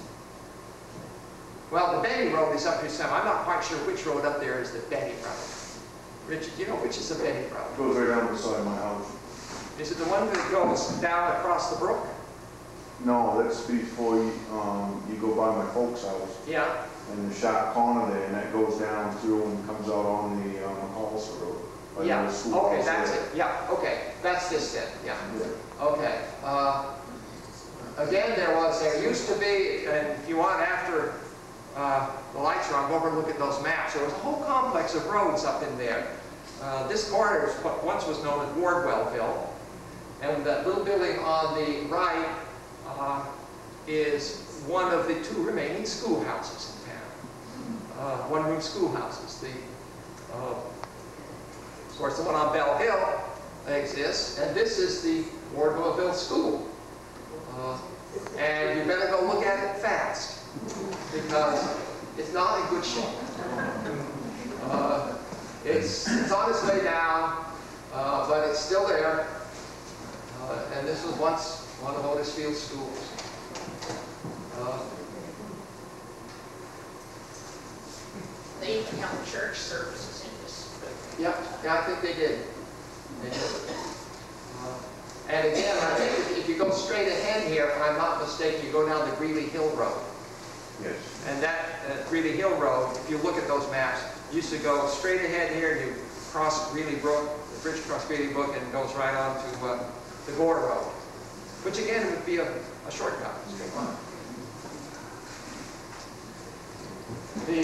well, the Benny Road is up here somewhere. I'm not quite sure which road up there is the Benny Road. Richard, do you know which is the Benny Road? It goes right down beside my house. Is it the one that goes down across the brook? No, that's before you, um, you go by my folks' house. Yeah. And the sharp corner there, and that goes down through and comes out on the um, Hollister Road. By Yeah. the school Okay, house that's there. it. Yeah. Okay, that's this then. Yeah. Yeah. Okay. Uh, again, there was, there used to be, and if you want after uh, the lights are on, go over and look at those maps. There was a whole complex of roads up in there. Uh, this corner is what once was known as Wardwellville. And that little building on the right uh, is one of the two remaining schoolhouses in town. Uh, one-room schoolhouses. The, uh, of course, the one on Bell Hill exists, and this is the Wardville School. Uh, and you better go look at it fast, because it's not in good shape. Uh, it's, it's on its way down, uh, but it's still there. Uh, and this was once one of Otisfield schools. Uh, They even held church services in this. yeah, yeah, I think they did. They did. Uh, and again, I think if, if you go straight ahead here, if I'm not mistaken, you go down the Greeley Hill Road. Yes. And that uh, Greeley Hill Road, if you look at those maps, used to go straight ahead here, and you cross Greeley Brook, the bridge across Greeley Brook, and it goes right on to uh, the Gore Road, which again would be a, a shortcut, a straight line. The,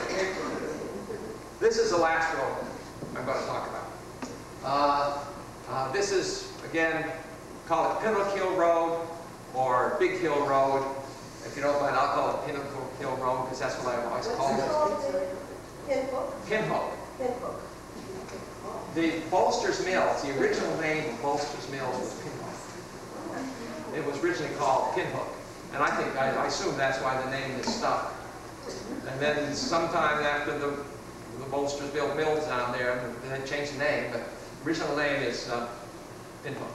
this is the last road I'm going to talk about. Uh, uh, this is, again, call it Pinnock Hill Road or Big Hill Road. If you don't mind, I'll call it Pinnock Hill Road because that's what I've always called it. Pinhook? Pinhook. Pinhook. The Bolster's Mills, the original name of Bolster's Mills was Pinhook. It was originally called Pinhook. And I think, I, I assume that's why the name is stuck. And then sometime after the, the Bolsters built mills down there, they changed the name, but the original name is uh, Pinhook.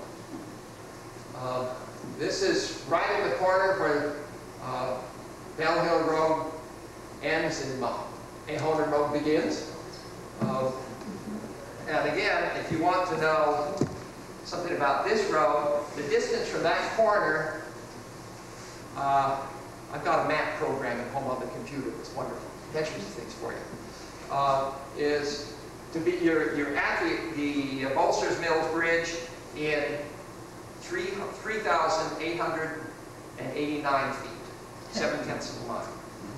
Uh, this is right in the corner where uh, Bell Hill Road ends and uh, Ahoner Road begins. Uh, and again, if you want to know something about this road, the distance from that corner, uh, I've got a map program at home on the computer. It's wonderful. Measures things for you. Uh, is to be you're you're at the, the Bolsters Mills Bridge in three three thousand eight hundred and eighty-nine feet, seven tenths of a mile.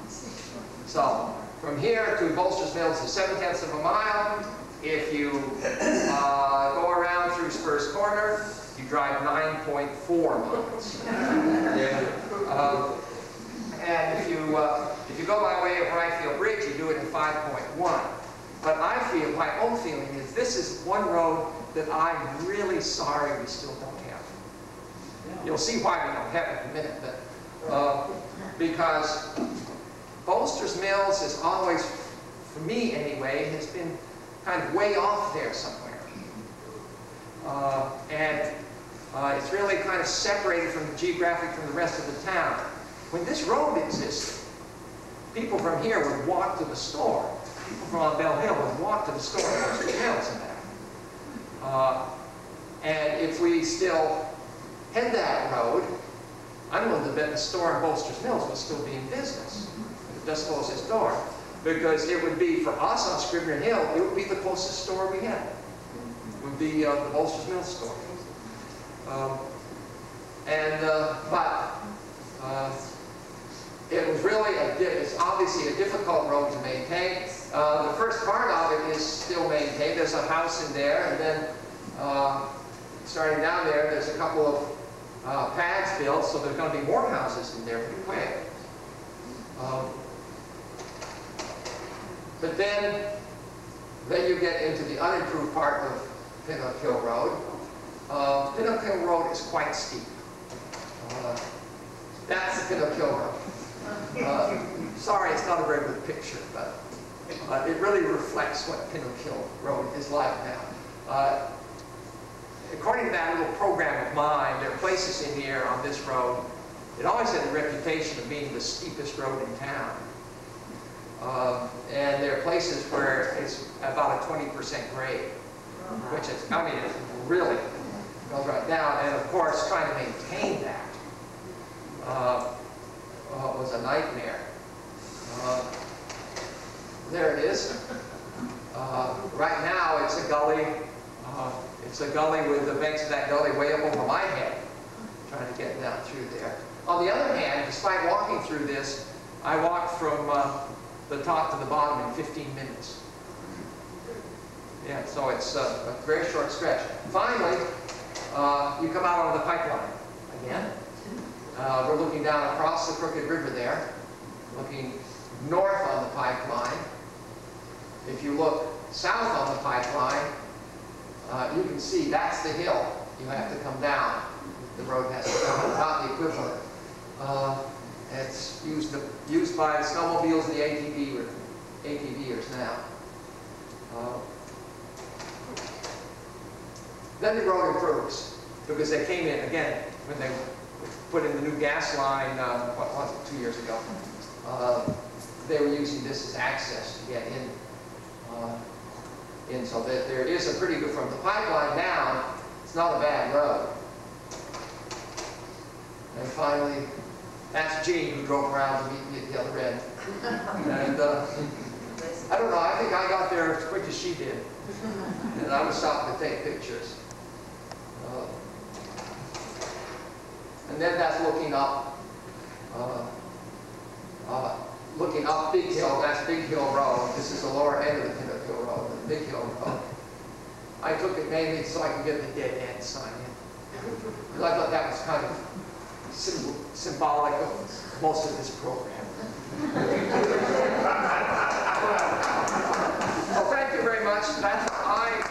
So from here to Bolsters Mills is seven tenths of a mile. If you uh, go around through Spurs Corner, you drive nine point four miles. uh, And if you, uh, if you go by way of Wrightfield Bridge, you do it in five point one. But I feel, my own feeling is this is one road that I'm really sorry we still don't have. You'll see why we don't have it in a minute. But, uh, because Bolster's Mills is always, for me anyway, has been kind of way off there somewhere. Uh, and uh, it's really kind of separated from the geographic from the rest of the town. When this road existed, people from here would walk to the store. People from on Bell Hill would walk to the store in Bolster's Mills and that. Uh, and if we still had that road, I'm willing to bet the store in Bolster's Mills would still be in business. It just closed its door. Because it would be, for us on Scribner Hill, it would be the closest store we had. It would be uh, the Bolster's Mills store. Um, and, uh, but, uh, it was really, a, it's obviously a difficult road to maintain. Uh, the first part of it is still maintained. There's a house in there, and then uh, starting down there, there's a couple of uh, pads built, so there's going to be more houses in there pretty quick. Um, but then, then you get into the unimproved part of Pinnock Hill Road. Uh, Pinnock Hill Road is quite steep. Uh, that's the Pinnock Hill Road. Uh, sorry, it's not a very good picture, but uh, it really reflects what Pinnock Hill Road is like now. Uh, according to that little program of mine, there are places in here on this road, it always had the reputation of being the steepest road in town. Uh, and there are places where it's about a twenty percent grade, which is, I mean, it really goes right down. And of course, trying to maintain that uh, uh, was a nightmare. Uh, there it is. Uh, right now, it's a gully. Uh, it's a gully with the banks of that gully way up over my head, trying to get down through there. On the other hand, despite walking through this, I walked from uh, the top to the bottom in fifteen minutes. Yeah, so it's uh, a very short stretch. Finally, uh, you come out on the pipeline again. Uh, we're looking down across the Crooked River there, looking north on the pipeline. If you look south on the pipeline, Uh, you can see that's the hill. You have to come down. The road has to come about the equivalent. Uh, it's used to, used by snowmobiles and the A T V or A T Vers now. Uh, then the road improves because they came in again when they put in the new gas line. Uh, what was it? Two years ago. Uh, they were using this as access to get in. Uh, in so that there is a pretty good from the pipeline down. It's not a bad road. And finally, that's Gene who drove around to meet me at the other end. And uh, I don't know, I think I got there as quick as she did. And I was stopping to take pictures. Uh, and then that's looking up, uh, uh, looking up Big Hill, that's Big Hill Road. This is the lower end of the Pinnock Hill Road, the Big Hill Road. I took it mainly so I could get the dead end sign in. Because I thought that was kind of symbol, symbolic of most of this program. Well, thank you very much. That's I.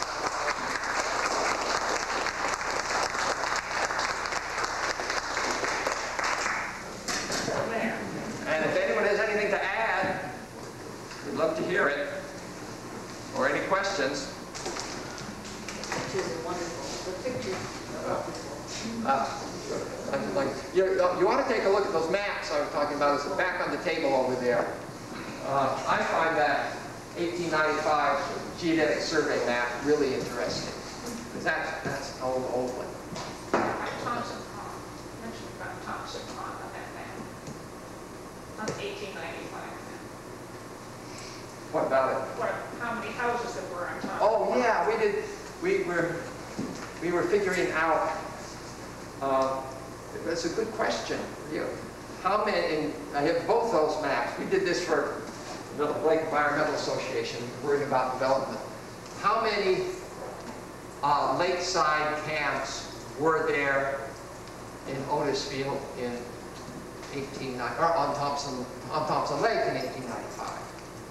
And if anyone has anything to add, we'd love to hear it. Or any questions. Pictures are wonderful. The pictures are wonderful. Uh, like, you, you want to take a look at those maps I was talking about. It's back on the table over there. Uh, I find that eighteen ninety-five geodetic survey map really interesting. Because that's, that's an old, old one. Thompson Pond. Mentioned about Thompson Pond on that map. On the eighteen ninety-five map. What about it? What, how many houses there were on Thompson Oh Pond? yeah, we did. We were we were figuring out. Uh, that's a good question. You know, how many? In, I have both those maps. We did this for the Lake Environmental Association, worried about development. How many uh, lakeside camps were there in Otisfield in eighteen ninety, or on Thompson on Thompson Lake in eighteen ninety-five?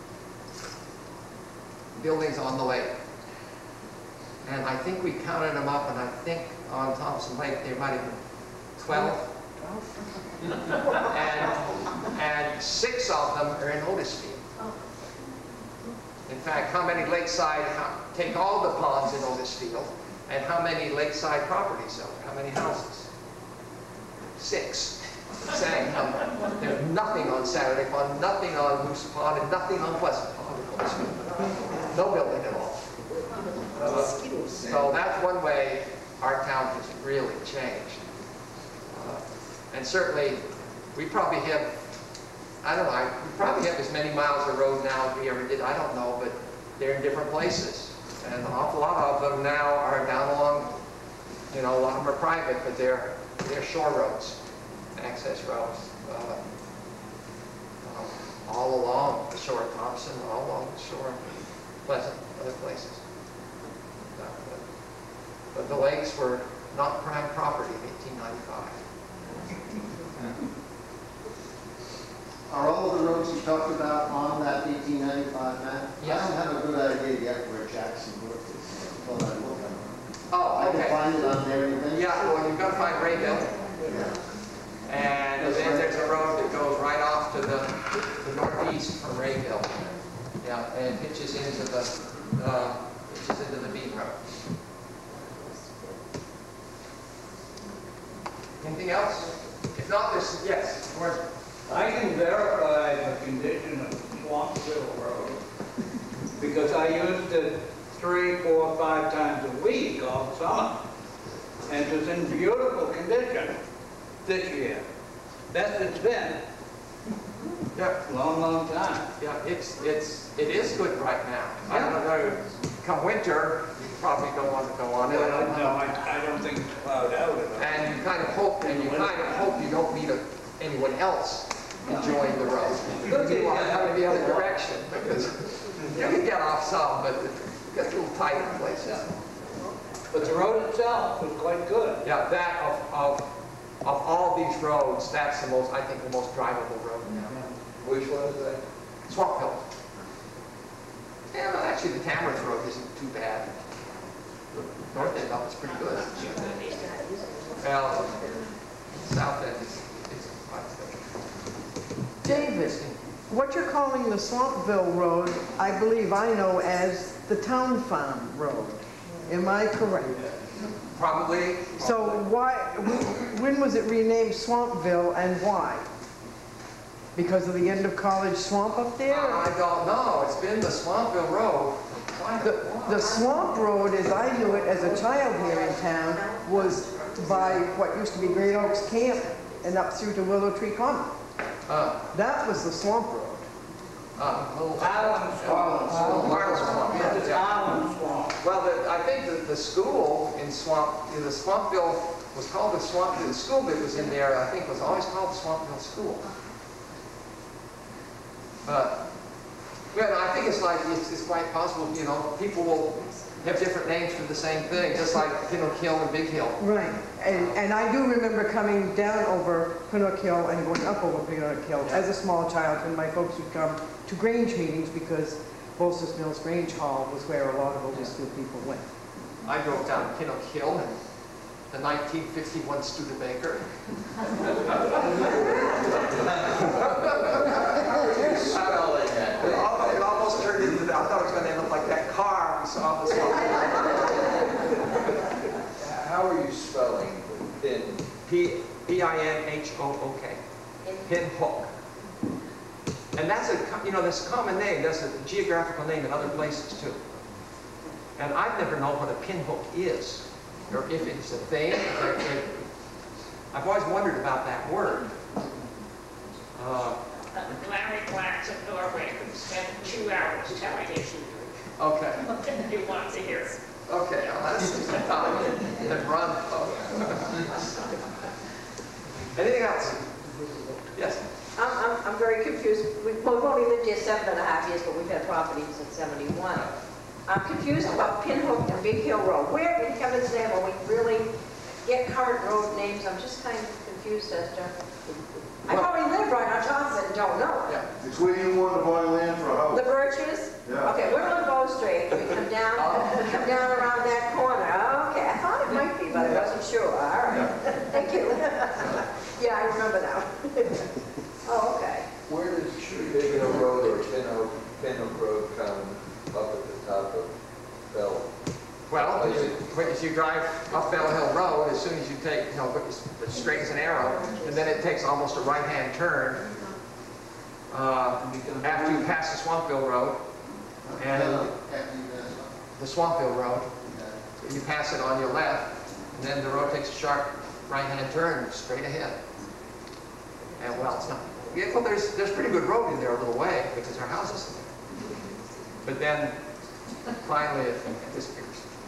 Buildings on the lake. And I think we counted them up, and I think on Thompson Lake there might have been twelve. and, and six of them are in Otisfield. In fact, how many lakeside, how, take all the ponds in Otisfield, and how many lakeside properties are there? How many houses? Six. Same number. There's nothing on Saturday Pond, nothing on Moose Pond, and nothing on Pleasant Pond in Otisfield. No building at all. Uh, so that's one way our town has really changed. Uh, and certainly, we probably have, I don't know, I, we probably have as many miles of road now as we ever did, I don't know, but they're in different places. And an awful lot of them now are down along, you know, a lot of them are private, but they're, they're shore roads, access roads. Uh, uh, all along the shore of Thompson, all along the shore of Pleasant, other places. Uh, but, but the lakes were not prime property in eighteen ninety-five. Are all of the roads you talked about on that eighteen ninety-five map? Yes. I don't have a good idea yet where Jackson Brook is. Well, I look at it. Oh, I can okay. find it on there, you think? Yeah, well, you've got to find Rayville. Yeah. And then there's a road that goes right off to the, the northeast from Rayville. Yeah, and hitches into the uh, hitches into the Bean Road. Anything else? If not, there's yes. Of course. I can verify the condition of Swampville Road because I used it three, four, five times a week all summer. And it's in beautiful condition this year. Best it's been. Yeah. Long, long time. Yeah, it's it's it is good right now. I don't know. Come winter, you probably don't want to go on it. Well, no, I, I don't think it's plowed out at all. And you kind of hope, and you kind of hope you don't meet a, anyone else enjoying the road. You want to come in the other direction because you can get off some, but it gets a little tight in places. But the road itself was quite good. Yeah, that of of of all these roads, that's the most, I think, the most drivable road now. Which one is that? Swamp Hill. Yeah, well, actually, the Tamworth Road isn't too bad. north end up is pretty good. Well, south end is, is quite good. David, what you're calling the Swampville Road, I believe I know as the Town Farm Road. Am I correct? Probably. So why, when was it renamed Swampville and why? Because of the end of College Swamp up there? I don't know. It's been the Swampville Road for quite a The, while. the Swamp Road, as I knew it as a child here in town, was by what used to be Great Oaks Camp and up through to Willow Tree Common. Uh, That was the Swamp Road. uh, little- Island Swamp. Island Swamp, yeah, It's yeah. Island Swamp. Well, the, I think the, the school in Swamp, in the Swampville was called the Swamp, the school that was in there, I think, was always called the Swampville School. But, well, I think it's like, it's, it's quite possible, you know, people will have different names for the same thing, just like Pinnock Hill and Big Hill. Right, and, and I do remember coming down over Pinnock Hill and going up over Pinnock Hill as a small child when my folks would come to Grange meetings because Bolsters Mills Grange Hall was where a lot of Otisfield people went. I drove down Pinnock Hill in the nineteen fifty-one Studebaker. Spelling that. It almost, it almost turned into, I thought it was going to end up like that car we saw on the Swamp. How are you spelling pin? P, P I N H O O K. Pinhook. And that's a, co- you know, that's a common name. That's a geographical name in other places too. And I've never known what a pinhook is, or if it's a thing. or if- I've always wondered about that word. Uh, Larry Glass of Norway could spend two hours telling you okay, what you want to hear. okay, well, that's time and run. Anything else? Yes. I'm, I'm, I'm very confused. We- Well, we've only lived here seven and a half years, but we've had property since seventy-one. I'm confused about Pinhook and Big Hill Road. Where in heaven's name will we really get current road names? I'm just kind of confused as to, I probably live right on top of it and don't know it. Yeah. It's where you want to buy land for a The house. Birches? Yeah. Okay, we're on Bow Street. We come down, we come down around that corner. Okay, I thought it might be, but I wasn't sure. All right. Thank you. Yeah, I remember now. Oh, okay. Where does Big Hill Road or Pinhook, Pinhook Road come up at the top of Bell? Well, as you, as you drive up Bell Hill Road, as soon as you take, you know, it's as straight as an arrow, and then it takes almost a right-hand turn uh, after you pass the Swampville Road, and the Swampville Road, you pass it on your left, and then the road takes a sharp right-hand turn straight ahead. And well, it's not. Yeah, well, there's there's pretty good road in there a little way because there are houses in there. But then finally it disappears.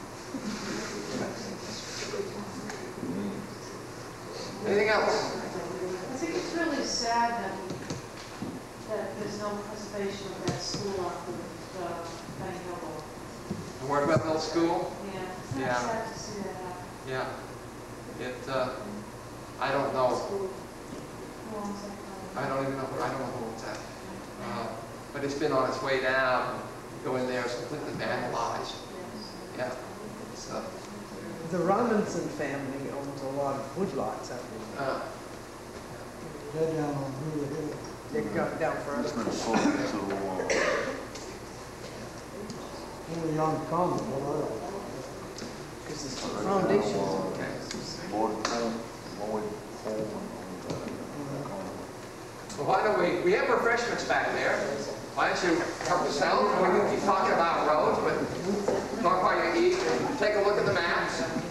Anything else? I think it's really sad that, that there's no preservation of that school off of, uh, Penny Hill Road. The Word Web Middle School? Yeah, it's Yeah. not sad to see that happen. Yeah. It. Uh, I don't know. School. Who owns that I don't even know. I don't know who owns that. Uh, but it's been on its way down. Go in there, it's completely vandalized. Yes. Yeah. So. The Robinson family owns a lot of woodlots out there. Uh, They're down on Blue Hill. They got down It's further. been sold to, uh, Only on common, well, Because the foundation is uh, okay. Lloyd Cole, Lloyd Coleman owns that. well, why don't we? We have refreshments back there. Why don't you help us out? We can keep talking about roads, but talk while you eat and take a look at the maps.